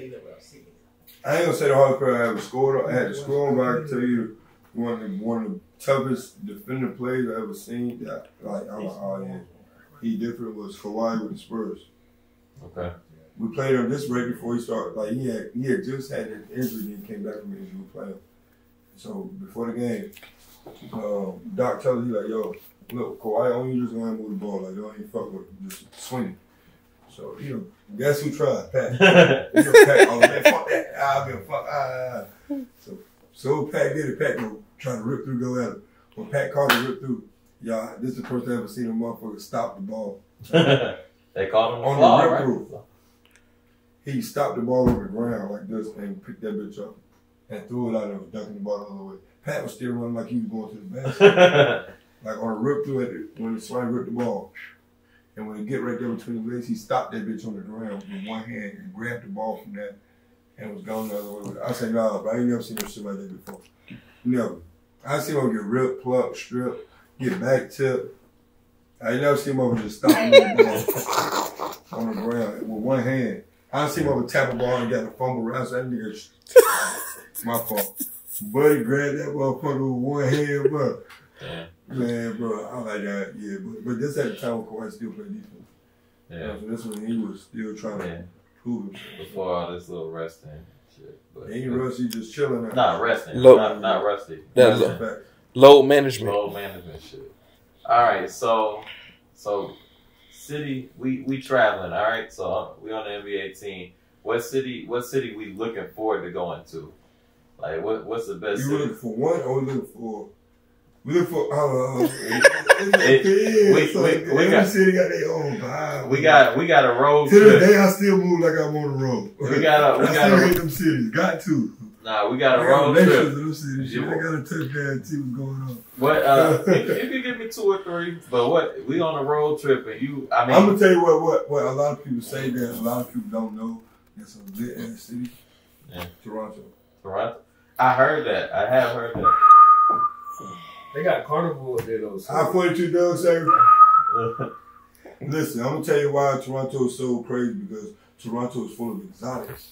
I ain't gonna say the hardest player I ever scored on. I had to score on, but I can tell you one of the one of the toughest defender plays I ever seen. That like I'm like, oh yeah, he different was Kawhi with the Spurs. Okay. We played him this right before he started. Like he had, he had just had an injury and came back from the injury. We played him. So before the game, um, Doc tells us he like, yo, look, Kawhi only just gonna move the ball. Like don't even fuck with him, just swing it. So you know, guess who tried? Pat. You know, Pat. Oh man, fuck that. I'll be a fuck. Ah. So so Pat did it. Pat go trying to rip through, go at him. When Pat caught him rip through, y'all, this is the first time I've ever seen a motherfucker stop the ball. They called him On the the flaw, rip right? through. He stopped the ball on the ground like this and picked that bitch up and threw it out and was dunking the ball all the way. Pat was still running like he was going to the basket. Like on a rip through it, when the swing ripped the ball. And when he get right there between the legs, he stopped that bitch on the ground with one hand and grabbed the ball from that and was gone the other way with it. I said, nah, but I ain't never seen no shit like that before. Never. I seen him get ripped, plucked, stripped, get back tipped. I ain't never seen him just stop on the ball on the ground with one hand. I seen him tap a ball and got a fumble around, so that nigga, my fault. Buddy grabbed that motherfucker with one hand, bro. Yeah. Man, bro, I like that, yeah. But, but this at the time, Kawhi still played defense. Yeah. You know, so this one, he was still trying Yeah. to prove himself. Before all this little resting shit. But, He ain't rusty, just chilling out. Not resting. Low- not, not rusty. That's That's a a fact. load management. Load management shit. All right, so so city we we traveling. All right, so uh, we on the N B A team. What city? What city we looking forward to going to? Like what? What's the best You city? looking for one or we looking for? We look for. Uh, It- it, we- so we- every we got- city got their own vibe. We got we got a road To this trip. day, I still move like I'm on the road. We got a we I got still a hate them cities. Got to. nah. We got a I got road relations trip. with them cities. Shit. I got a touchdown and see what's going on. What? Uh, if, if you give me two or three, but what? We on a road trip and you. I mean, I'm gonna tell you what, what what a lot of people say that a lot of people don't know. It's a lit ass city. Yeah. Toronto. Toronto. I heard that. I have heard that. They got carnival up there though. So. I forty-two Doug sir. Listen, I'm gonna tell you why Toronto is so crazy because Toronto is full of exotics.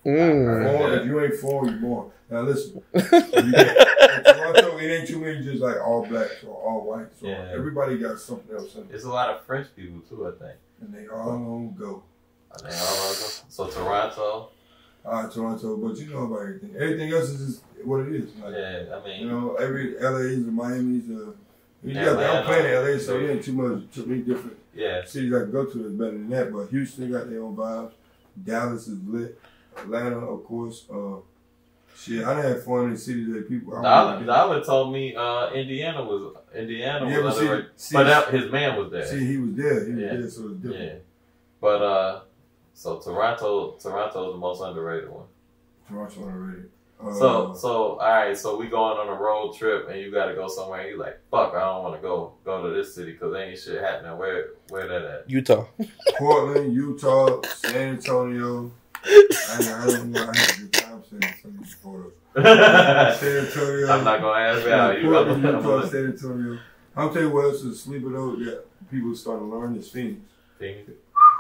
Mm. Born, if you ain't foreign, you're born. Now listen, you got, in Toronto, it ain't too many just like all blacks or all whites. So Yeah. everybody got something else in it. There's a lot of French people too. I think. And they all on go. I think all of them. So Toronto. All right, Toronto, but you know about everything. Everything else is just what it is. Like, Yeah, I mean. you know, every L A's and Miami's. Uh, you got, Atlanta. I'm playing in L A, so it ain't too much, too many different Yeah. cities I can go to is better than that. But Houston got their own vibes. Dallas is lit. Atlanta, of course. Uh, shit, I done had fun in cities that people. I Dollar, don't Dollar told me uh, Indiana was Indiana Yeah, was but see- underrated. see- but that, his man was there. See, he was there. He was Yeah. there, so it's different. Yeah. But uh, so Toronto, Toronto's the most underrated one. Toronto already. Uh, So so all right, so we going on a road trip and you got to go somewhere. And you like fuck, I don't want to go go to this city because ain't shit happening. Where where that at? Utah. Portland, Utah, San Antonio. I, I don't know. I had a good time San Antonio before. I'm San Antonio. not gonna ask you how you Portland, gonna Utah, San Antonio. I'll tell you what else is sleeper though that people starting to learn is Phoenix. Phoenix.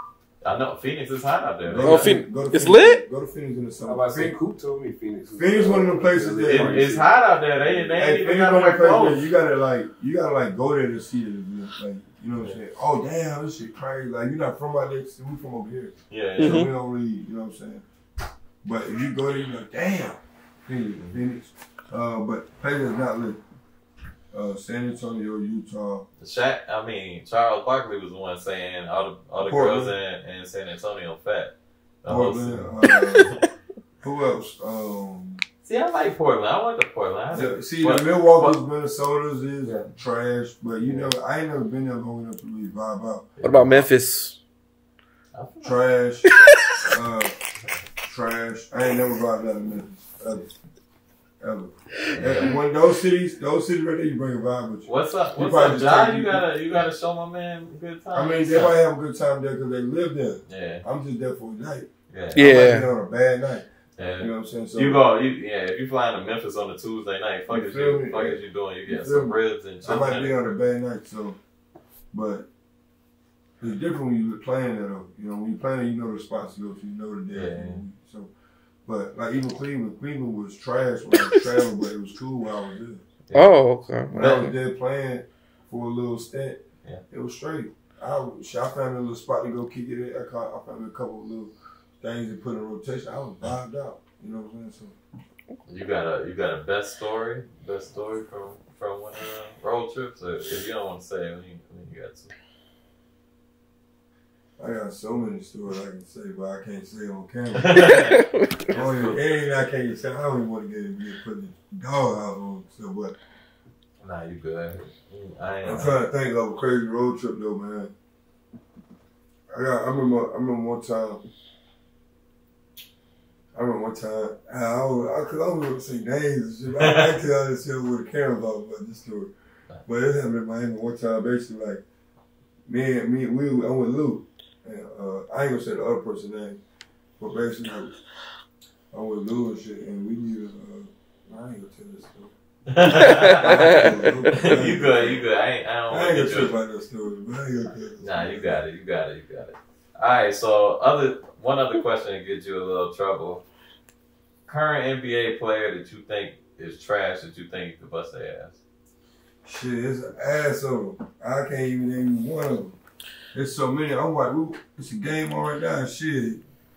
I know Phoenix is hot out there. Go Oh, to- Phoenix. go to It's Phoenix- lit? Go to Phoenix in the I summer. was about to say, Coop told me Phoenix. was- Phoenix one of them places that- It, it's hot out there. They they Hey, ain't even Phoenix got one no of them places where clothes. you gotta like you gotta like go there to see it. Like you know what I'm saying? Oh damn, this shit crazy. Like you're not from out there, we from over here. Yeah, So yeah. we don't really, you know what I'm saying? But if you go there, you're like, damn, Phoenix, Phoenix. Uh, but places not lit. Uh, San Antonio, Utah. Shaq, I mean Charles Barkley was the one saying all the all the Portland. girls in, in San Antonio fat. The whole Portland. city. Uh, who else? Um, See, I like Portland. I went to Portland. I yeah, see, But- the Milwaukee's, Minnesota's is Yeah. trash, but you know, I ain't never been there long enough to really vibe out. What about Memphis? I feel like- Trash. uh, trash. I ain't never vibed out of Memphis. Ever. Ever. And when those cities, those cities right there, you bring a vibe with you. What's up? You What's probably up, just John? take- You gotta you gotta show my man a good I time. mean, they might have a good time there because they live there. Yeah, I'm just there for a night. yeah, I might Yeah. be on a bad night. yeah. You know what I'm saying? So You go, you yeah. If you flying to Memphis on a Tuesday night, fuck You is feel you, me? fuck is you doing? You You get feel some me? ribs and I might be chicken. on a bad night. So, but it's different when you're playing there, though. You know, when you're playing, you know the spots to go to, you know the day. Yeah. So, but like even Cleveland, Cleveland was trash when I was traveling, but it was cool while I was there. Oh, okay. When I was there playing for a little stint, Yeah. it was straight. I, was- I found a little spot to go kick it at. I, caught, I found a couple of little things to put in rotation. I was vibed out. You know what I'm saying? So, You got a you got a best story, best story from from one of the road trips. Or if you don't want to say it, I mean, I mean you got to. I got so many stories I can say, but I can't say on camera. I don't even, and I can't say. I don't even want to get it get put the dog out on. So, but Nah, you good. I I'm ain't. trying to think of a crazy road trip though, man. I got. I remember. I remember one time. I remember one time. I don't. I, cause I don't want to say names and shit. I, I tell this shit with the camera off about this story. But it happened in Miami one time. Basically, like me and me, we, I'm with Lou. And, uh, I ain't gonna say the other person's name, but basically, I'm with Lou and shit, and we need a, uh, I ain't gonna tell this story. you good, you good. I ain't, I don't I want ain't to gonna get tell about that story, but I ain't gonna tell this. Nah, you got it, you got it, you got it. Alright, so other one other question to get you a little trouble. Current N B A player that you think is trash that you think you could bust their ass? Shit, it's an ass of them. I can't even name one of them. There's so many. I'm like, ooh, it's a game on right now. Shit.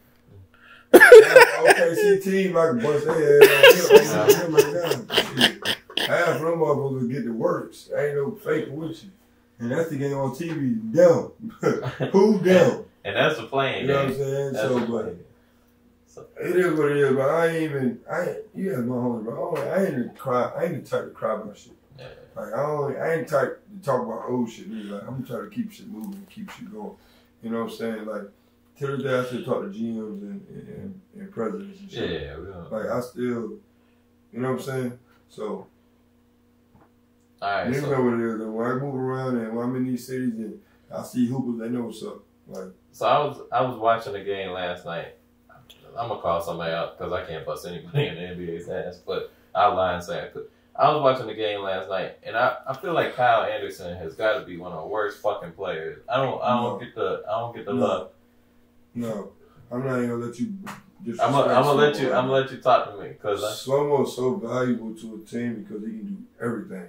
O K C team, I can bust their ass on him right now. Shit. Half of them motherfuckers get the works. Ain't no fake with you. And that's the game on T V. Dumb. Who dumb? And that's the playing You know game. what I'm saying? That's So, the but playing game. So, it is what it is. But I ain't even. I ain't. You guys my homie, bro. I ain't the cry. I ain't the type to cry about shit. yeah. Like I only. I ain't the type to talk about old shit. Like I'm trying to keep shit moving and keep shit going. You know what I'm saying? Like till the day I still talk to G Ms and, and, and presidents and shit. Yeah, we don't. Like I still. You know what I'm saying? So. Alright, You so, know what it is. And when I move around and when I'm in these cities and I see hoopers, they know what's up. Like. so I was I was watching the game last night. I'm gonna call somebody out because I can't bust anybody in the N B A's ass, but I'll lie and say I could. I was watching the game last night, and I, I feel like Kyle Anderson has got to be one of the worst fucking players. I don't I don't No. get the I don't get the No. love. No, I'm not even gonna let you. I'm gonna I'm gonna let you I'm gonna let you talk to me because Slow-mo is so valuable to a team because he can do everything.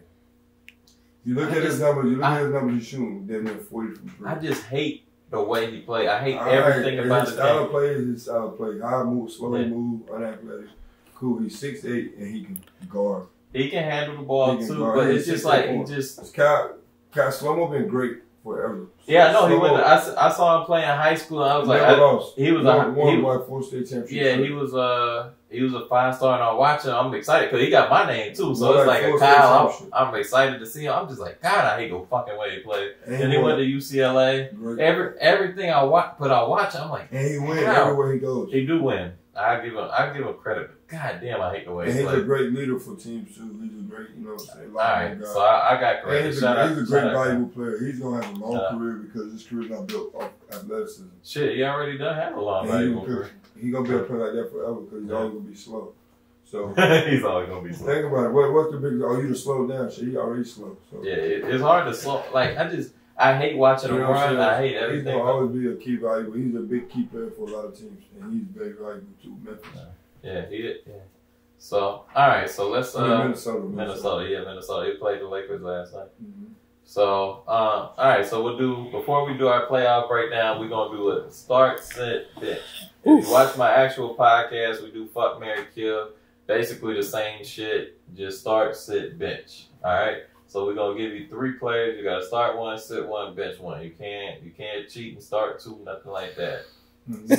You look I at just- his numbers. You look I- at his numbers. He's shooting. They're near forty from three. I just hate the way he plays. I hate All everything right, about his his style game. of play is his style of play. High move, slowly Yeah. move, unathletic. Cool. He's six eight and he can guard. He can handle the ball He can too, guard. but He's it's just six like foot he four. just. It's Kyle, Kyle Slow-mo been great forever. Yeah, no, he Slow-mo went. I, s- I saw him play in high school. And I was like, never I, lost. he was won, a won he, by four state championships. yeah, he was uh he was a five star, and I'm watching. I'm excited because he got my name too. So Won it's like like a four state Kyle. championships. I'm, I'm excited to see him. I'm just like, God, I hate the fucking way he played. And And he won. went to U C L A. Great. Every everything I watch, but I watch, I'm like, And he wins Wow. everywhere he goes. he do win. I give him I give him credit. But God damn, I hate the way And he he's a plays. great leader for teams too. He's a great, you know what I'm saying? All right, guy. so I, I got And credit. he's Shout a, out, he's a shout great, out. valuable player. He's gonna have a long Shout out. career because his career's not built off athleticism. Shit, he already done have a long And he, valuable gonna, career. he gonna be able to play like that forever because he's Yeah. always gonna be slow. So He's always gonna be slow. think about it. What, what's the big? Oh, you to slow down? Shit, he already slow. So Yeah, it, it's hard to slow. Like I just, I hate watching you him know what I'm run. I saying? hate He's everything. gonna about- always be a key valuable. He's a big key player for a lot of teams, and he's very valuable to Memphis. Yeah, he did. Yeah. So, all right. So let's. I mean, Uh, Minnesota, Minnesota. Yeah, Minnesota. He played the Lakers last night. Mhm. So, uh, all right. So we'll do before we do our playoff breakdown. We're gonna do a start, sit, bench. If you watch my actual podcast, we do fuck, marry, kill. Basically the same shit. Just start, sit, bench. All right. So we're gonna give you three players. You gotta start one, sit one, bench one. You can't you can't cheat and start two, nothing like that. Mhm.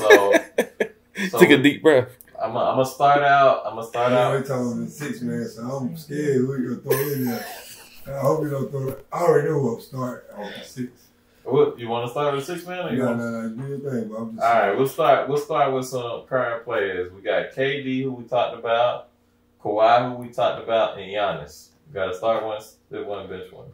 So, so Take a deep breath. I'm gonna I'm gonna start out. I'm gonna start I know out. they talking about six man, so I'm scared who you gonna throw in there. I hope you don't throw it. I already know who I'm start on the six. What, you want to start with six man? Or you No, want- no, no, do your thing, but I'm just All right, we'll start. We'll start with some current players. We got K D, who we talked about, Kawhi, who we talked about, and Giannis. We got to start one, sit one, bench one.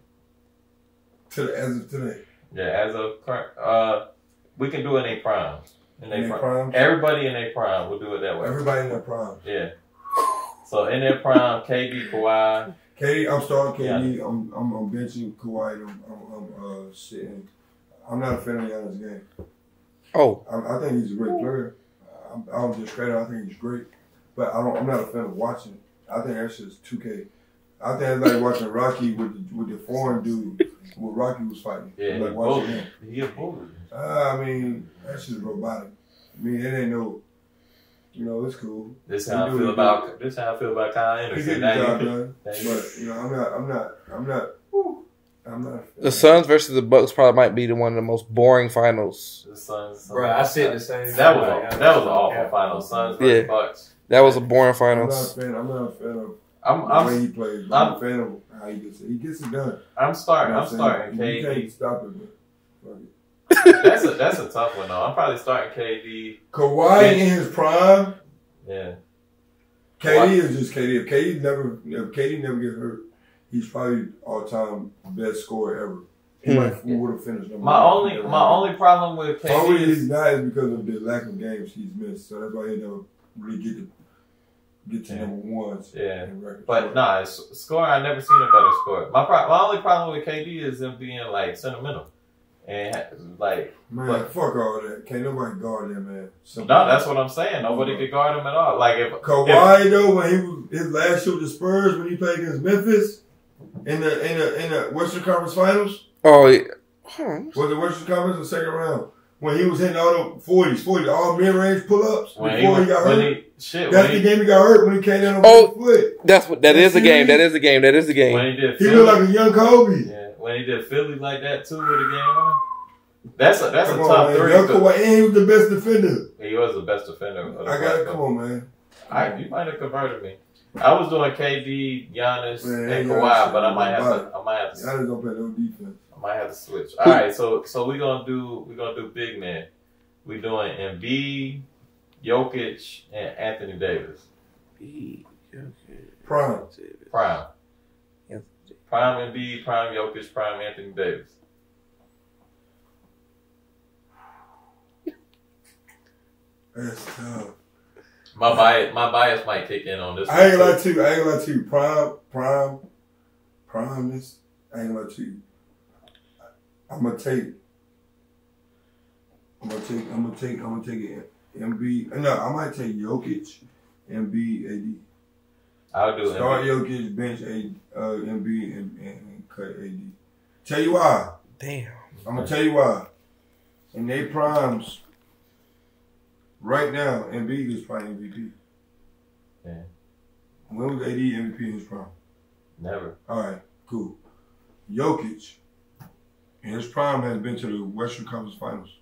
to the as of today. Yeah, as of current, uh, we can do it in a prime. In In a their prime. prime? Everybody in a prime. We'll do it that way. Everybody in their prime. Yeah. So in their prime, K D, Kawhi. K D, I'm starting K D. Yeah. I'm, I'm I'm benching Kawhi. I'm I'm, I'm uh, sitting. I'm not a fan of Giannis' game. Oh, I, I think he's a great player. I'm, I don't discredit. I think he's great, but I don't. I'm not a fan of watching it. I think that's just two K. I think it's like watching Rocky with the, with the foreign dude what Rocky was fighting. Yeah, like he watching bullied. him. He a bully. Uh, I mean, that's just robotic. I mean, it ain't no. You know, it's cool. This He how I do feel it about. This how I feel about Kyle He Anderson. get the Now job you- done, now you- but you know, I'm not. I'm not. I'm not. Whew, I'm not. the Suns versus the Bucks probably might be the one of the most boring finals. The Suns. Bro, I said the same. That was thing. a, that was an awful final. Suns versus Yeah. Bucks. That was a boring I'm not a finals. fan. I'm not a fan of I'm the I'm way he plays. But I'm, a fan of how he gets it. He gets it done. I'm starting. You know I'm what starting saying? You K D. can't stop it, but fuck it. That's a that's a tough one though. I'm probably starting K D. Kawhi Bench. in his prime. Yeah. K D is just K D. If K D never, if K D never get hurt, he's probably all time best scorer ever. He might would have finished. My only my only problem with K D only is he's not is because of the lack of games he's missed. So that's why he never really get to get to yeah. number ones. Yeah, in record but score. nah, scoring I never seen a better score. My pro- my only problem with K D is him being like sentimental and like. Man, but, fuck all that. Can't nobody guard him, man. No, that's what I'm saying. Nobody could guard him at all. Like if Kawhi if, though, when he was his last year with the Spurs, when he played against Memphis in the in the in the Western Conference Finals. Oh, yeah. Huh. Was it Western Conference or second round? When he was hitting all the forties, forties, all mid-range pull-ups before he, he got hurt. He, shit, that's the he, game he got hurt when he came down on oh, his foot. That's what that that's is a game. That is a game. That is a game. When he did, he Philly, looked like a young Kobe. Yeah, when he did Philly like that too with the game winner. That's a that's come a on, top man. three. Young Kawhi, and he was the best defender. He was the best defender. Of the I got it. Come on, man. I, you might have converted me. I was doing K D, Giannis, man, and Giannis Kawhi, but I might have body. to. I might have to. Giannis don't play no defense. I might have to switch. All right, so so we gonna do we gonna do big man. We doing Embiid, Jokic, and Anthony Davis. Prime. Prime. Prime Embiid, prime Jokic, prime Anthony Davis. That's tough. My bias, my bias might kick in on this. I ain't one gonna lie to you. I ain't gonna lie to you. Prime, prime, prime. This I ain't gonna lie to you. I'm gonna take. I'm gonna take. I'm gonna take. I'm gonna take it. M B. No, I might take Jokic, M B, A D. I'll do Start Embiid. Jokic, bench A, uh, M B, and, and, and cut A D. Tell you why. Damn. I'm gonna tell you why. In they primes, right now, Embiid is probably M V P. Yeah. When was A D M V P in his prime? Never. All right, cool. Jokic, in his prime, has been to the Western Conference Finals.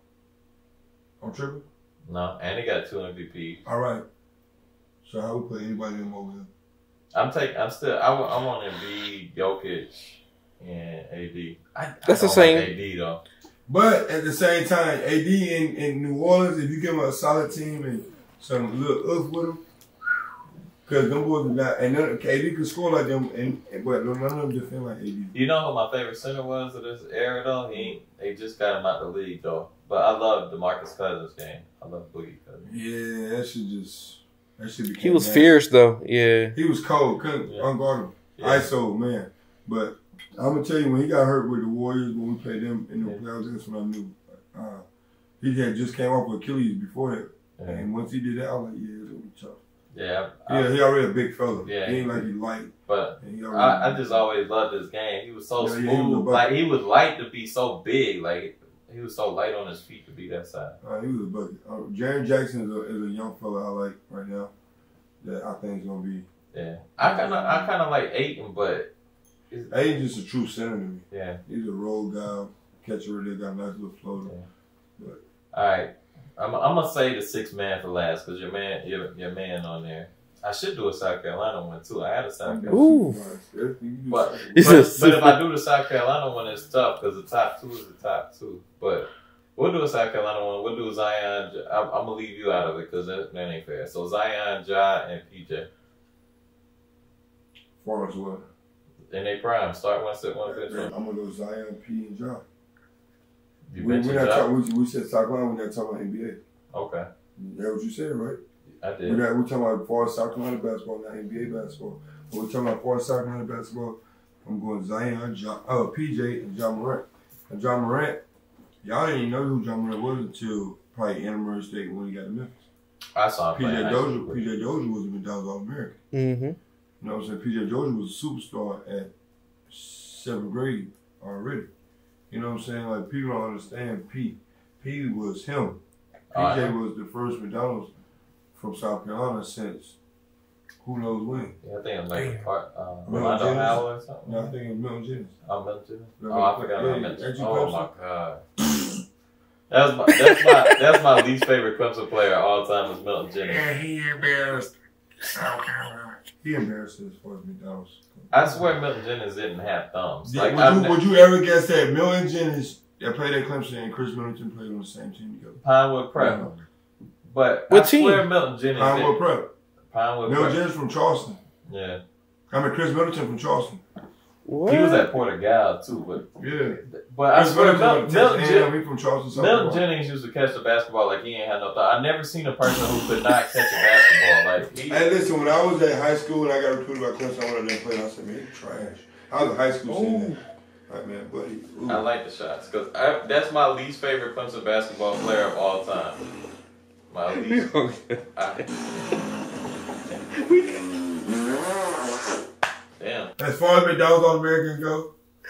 I'm tripping? No, and he got two M V Ps. All right. So I would put anybody in over there. I'm taking. I'm still. I, I want Embiid, Jokic, and A D. I, That's I the same. Like A D though. But at the same time, A D in, in New Orleans, if you give him a solid team and some little oof with him, because them boys are not, and none, A D can score like them, and, and but none of them defend like A D. You know who my favorite center was of this era though? He ain't, they just got him out the league though. But I love DeMarcus Cousins game. I love Boogie Cousins. Yeah, that should just that should be. He was fierce though. Yeah. He was cold, couldn't Yeah. unguard him. Yeah. I S O man, but I'm gonna tell you when he got hurt with the Warriors when we played them in the Yeah. playoffs, that's when I knew. Uh, he had just came off with Achilles before that, Yeah. and once he did that, I was like, yeah, it's gonna be tough. Yeah, I, Yeah, he already a big fella. Yeah, he ain't he- like he light. but And he already I, I just always loved his game. He was so Yeah, yeah, he was a smooth. bucket. Like he was light to be so big. Like he was so light on his feet to be that size. Uh, he was a bucket. Uh, Jaren Jackson is a, is a young fella I like right now that I think is gonna be. Yeah, I kind of I kind of like Aiton, but it's, Aiden just a true center to me. yeah. He's a roll guy, catcher. They got a nice little floater. Yeah. All right, I'm I'm gonna say the six man for last because your man your your man on there. I should do a South Carolina one too. I had a South Carolina. Ooh. But, but, He's but a if I do the South Carolina one, it's tough because the top two is the top two. But we'll do a South Carolina one. We'll do Zion. I'm, I'm gonna leave you out of it because that, that ain't fair. So Zion, Ja, and P J. Far as what? In they prime. Start one, sit one, bench one. I'm gonna go Zion, P, and Ja. You We, bench we're not Ja? talking. We, we said South Carolina. We're not talking about N B A. Okay, That's what you said, right? I We're, did. not, we're talking about far as South Carolina basketball, not N B A basketball. But we're talking about far as South Carolina basketball. I'm going Zion, ja, oh, P J, and jamorant. And jamorant, y'all didn't even know who jamorant was until probably Anna State when he got to Memphis. I saw him P J playing. Dozier, P J Dozier was a McDonald's All-American. Mm-hmm. You know what I'm saying? P J Dozier was a superstar at seventh grade already. You know what I'm saying? Like, people don't understand P. P was him. P J Oh, yeah. was the first McDonald's from South Carolina since who knows when. Yeah, I think I'm like part, uh, Milton Rolando Jennings. Howell or something. No, I think it's Milton Jennings. Oh, Milton Jennings? Yeah, Oh, I forgot yeah, about Milton. Andrew Oh Clemson. my god. That's my that's my that's my least favorite Clemson player of all time is Milton Jennings. Yeah, he embarrassed South Carolina. He embarrassed us as far as McDonald's. I swear Milton Jennings didn't have thumbs. Yeah, Like would, I've you, ne- would you ever guess that Milton Jennings that played at Clemson and Chris Middleton played on the same team together? Pinewood Prep. Yeah. But What I swear team? Milton Jennings Pinewood didn't. Prep. Pinewood Milton Prep. Jennings from Charleston. Yeah. I mean Chris Middleton from Charleston. What? He was at Portugal too, but Yeah. but I His swear, brother Milton, was Milton, He from Charleston, South Milton Carolina. Jennings used to catch the basketball like he ain't had no thought. I never seen a person who could not catch a basketball. Like he, Hey, listen, when I was at high school and I got recruited by Clemson, I wanted to play. I said, man, you trash. I was in high school saying that. Like, man, buddy. Ooh. I like the shots because that's my least favorite Clemson basketball player of all time. My least. I, damn. As far as McDonald's All American go,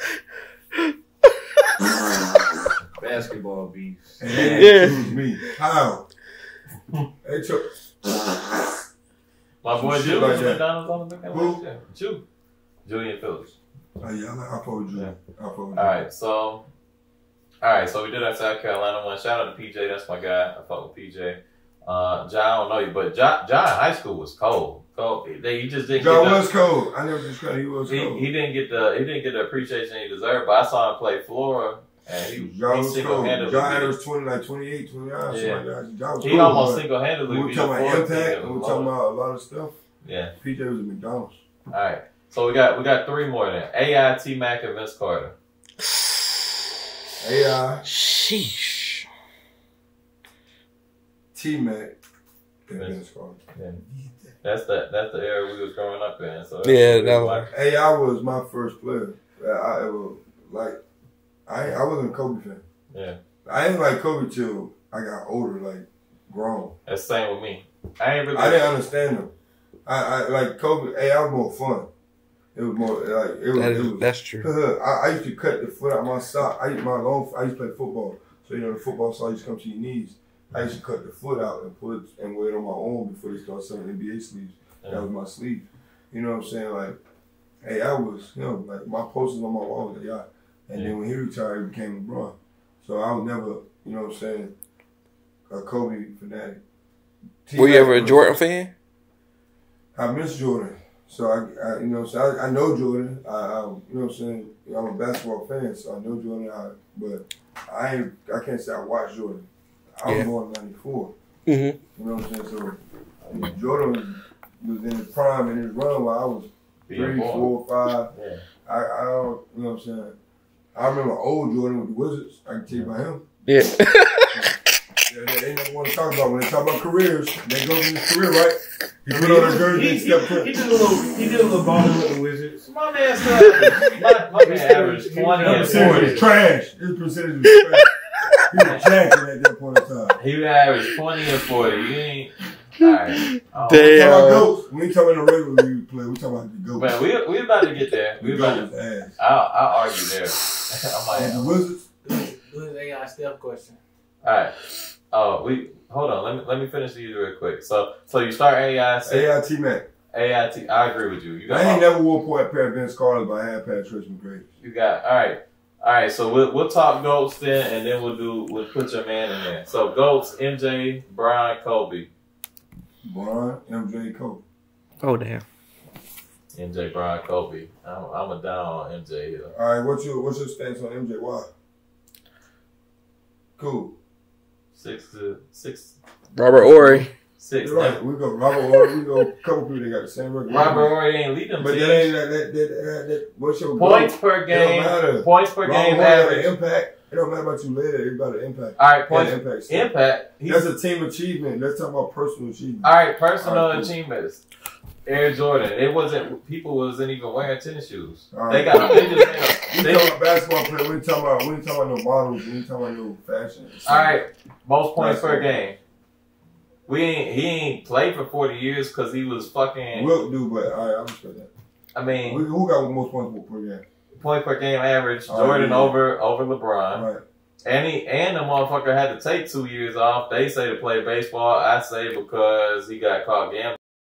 Basketball beefs. and they Yeah. choose me. How? They took. My boy Shit Julian like that. McDonald's on the Who? Ju. Julian Phillips. Oh yeah, I like. I fuck with you. Yeah. I fuck with you. All right, so, all right, so we did our South Carolina one. Shout out to P J. That's my guy. I fuck with P J. Uh, John, I don't know you, but John, John in high school was cold. Cold. They, he just didn't. John get the, was cold. I never discovered he was he, cold. he didn't get the he didn't get the appreciation he deserved. But I saw him play Flora, and he, John he was single cold. handedly. John averaged twenty, like twenty-eight, twenty-nine, something Yeah. like that. John was He cold, almost but single handedly. when we talking about impact, when we talking about a lot of stuff, yeah. P J was at McDonald's. All right, so we got we got three more then. A I, T Mac, and Vince Carter. A I, Sheesh. T Mac, and Vince. Vince Carter. Yeah. That's the that's the era we was growing up in. So that's Yeah, what we that was was- like. A I was my first player. I, I ever like. I I wasn't a Kobe fan. Yeah, I didn't like Kobe till I got older, like grown. that's the same with me. I ain't really. I didn't understand them. I, I like Kobe. A I was more fun. It was more like it was. That it is, was that's true. I, I used to cut the foot out my sock. I used my long. I used to play football, so you know the football sock used to come to your knees. I used to cut the foot out and put it and wear it on my arm before they started selling N B A sleeves. That was my sleeve. You know what I'm saying? Like, hey, I was, you know, like my posters on my wall was A I. And Yeah. then when he retired, he became LeBron. So I was never, you know what I'm saying, a Kobe fanatic. Were you ever a Jordan fan? I miss Jordan. So I, I you know, so I, I know Jordan. I, I, you know what I'm saying. I'm a basketball fan, so I know Jordan. I, but I ain't, I can't say I watched Jordan. I was Yeah. born in ninety-four. Mm-hmm. You know what I'm saying. So I mean, Jordan was in his prime in his run while I was Being three, born. four, five. Yeah. I, I don't, you know what I'm saying. I remember old Jordan with the Wizards. I can tell you about him. Yeah. Yeah, they, they never want to talk about when they talk about careers. They go through his career, right? He put on a jersey He, and he, stepped he in. did a little. He did a little balling with the Wizards. My man still averaged, my, my man averaged twenty His and percentage forty. was trash. His percentage was trash. He was jacking at that point in time. He averaged twenty and forty. You ain't. All right. Oh, We talking about Damn. goats. We ain't talking about the regular league play. We talking about the goats. Man, we we about to get there. We The about goats to. ass. I'll, I'll argue there. I'm And the like, Wizards. Do his A I Steph question. all right. Oh, we hold on. Let me let me finish these real quick. So so you start A I, say A I T Mac. A I T. I agree with you. You got I ain't my- never wore a pair of Vince Carter, but I had a pair of Tracy McGrady. You got all right. All right, so we'll we'll talk goats then, and then we'll do we'll put your man in there. So goats: M J, Brian, Kobe. Bron, M J, Kobe. Oh damn. M J, Brian, Kobe. I'm I'm a down on M J here. All right, what's your what's your stance on M J? Why? Cool. Six to six, Robert Ory. six. You're right. We go Robert Horry. We go a couple people that got the same record. Robert Ory ain't leading them. But teams. that ain't that that that, that, that what's your Points goal? per It don't game. matter. Points per Robert game Horry had an average. impact. It don't matter about you later. It's about the impact. All right, Yeah, points impact. stuff. impact. He's, That's a team achievement. Let's talk about personal achievement. all right, personal All right, cool. achievements. Air Jordan. It wasn't. People wasn't even wearing tennis shoes. All They right. got. They just made We a, they, talking about basketball player. We ain't talking about we ain't talking about no models. We ain't talking about no fashion. all right, most points per Basketball. game. We ain't. He ain't played for forty years because he was fucking. Will do, but all right, I respect that. I mean, Who, who got the most points per game? point per game average. All right, Jordan yeah. over over LeBron. All right. And he and the motherfucker had to take two years off. They say to play baseball. I say because he got caught gambling.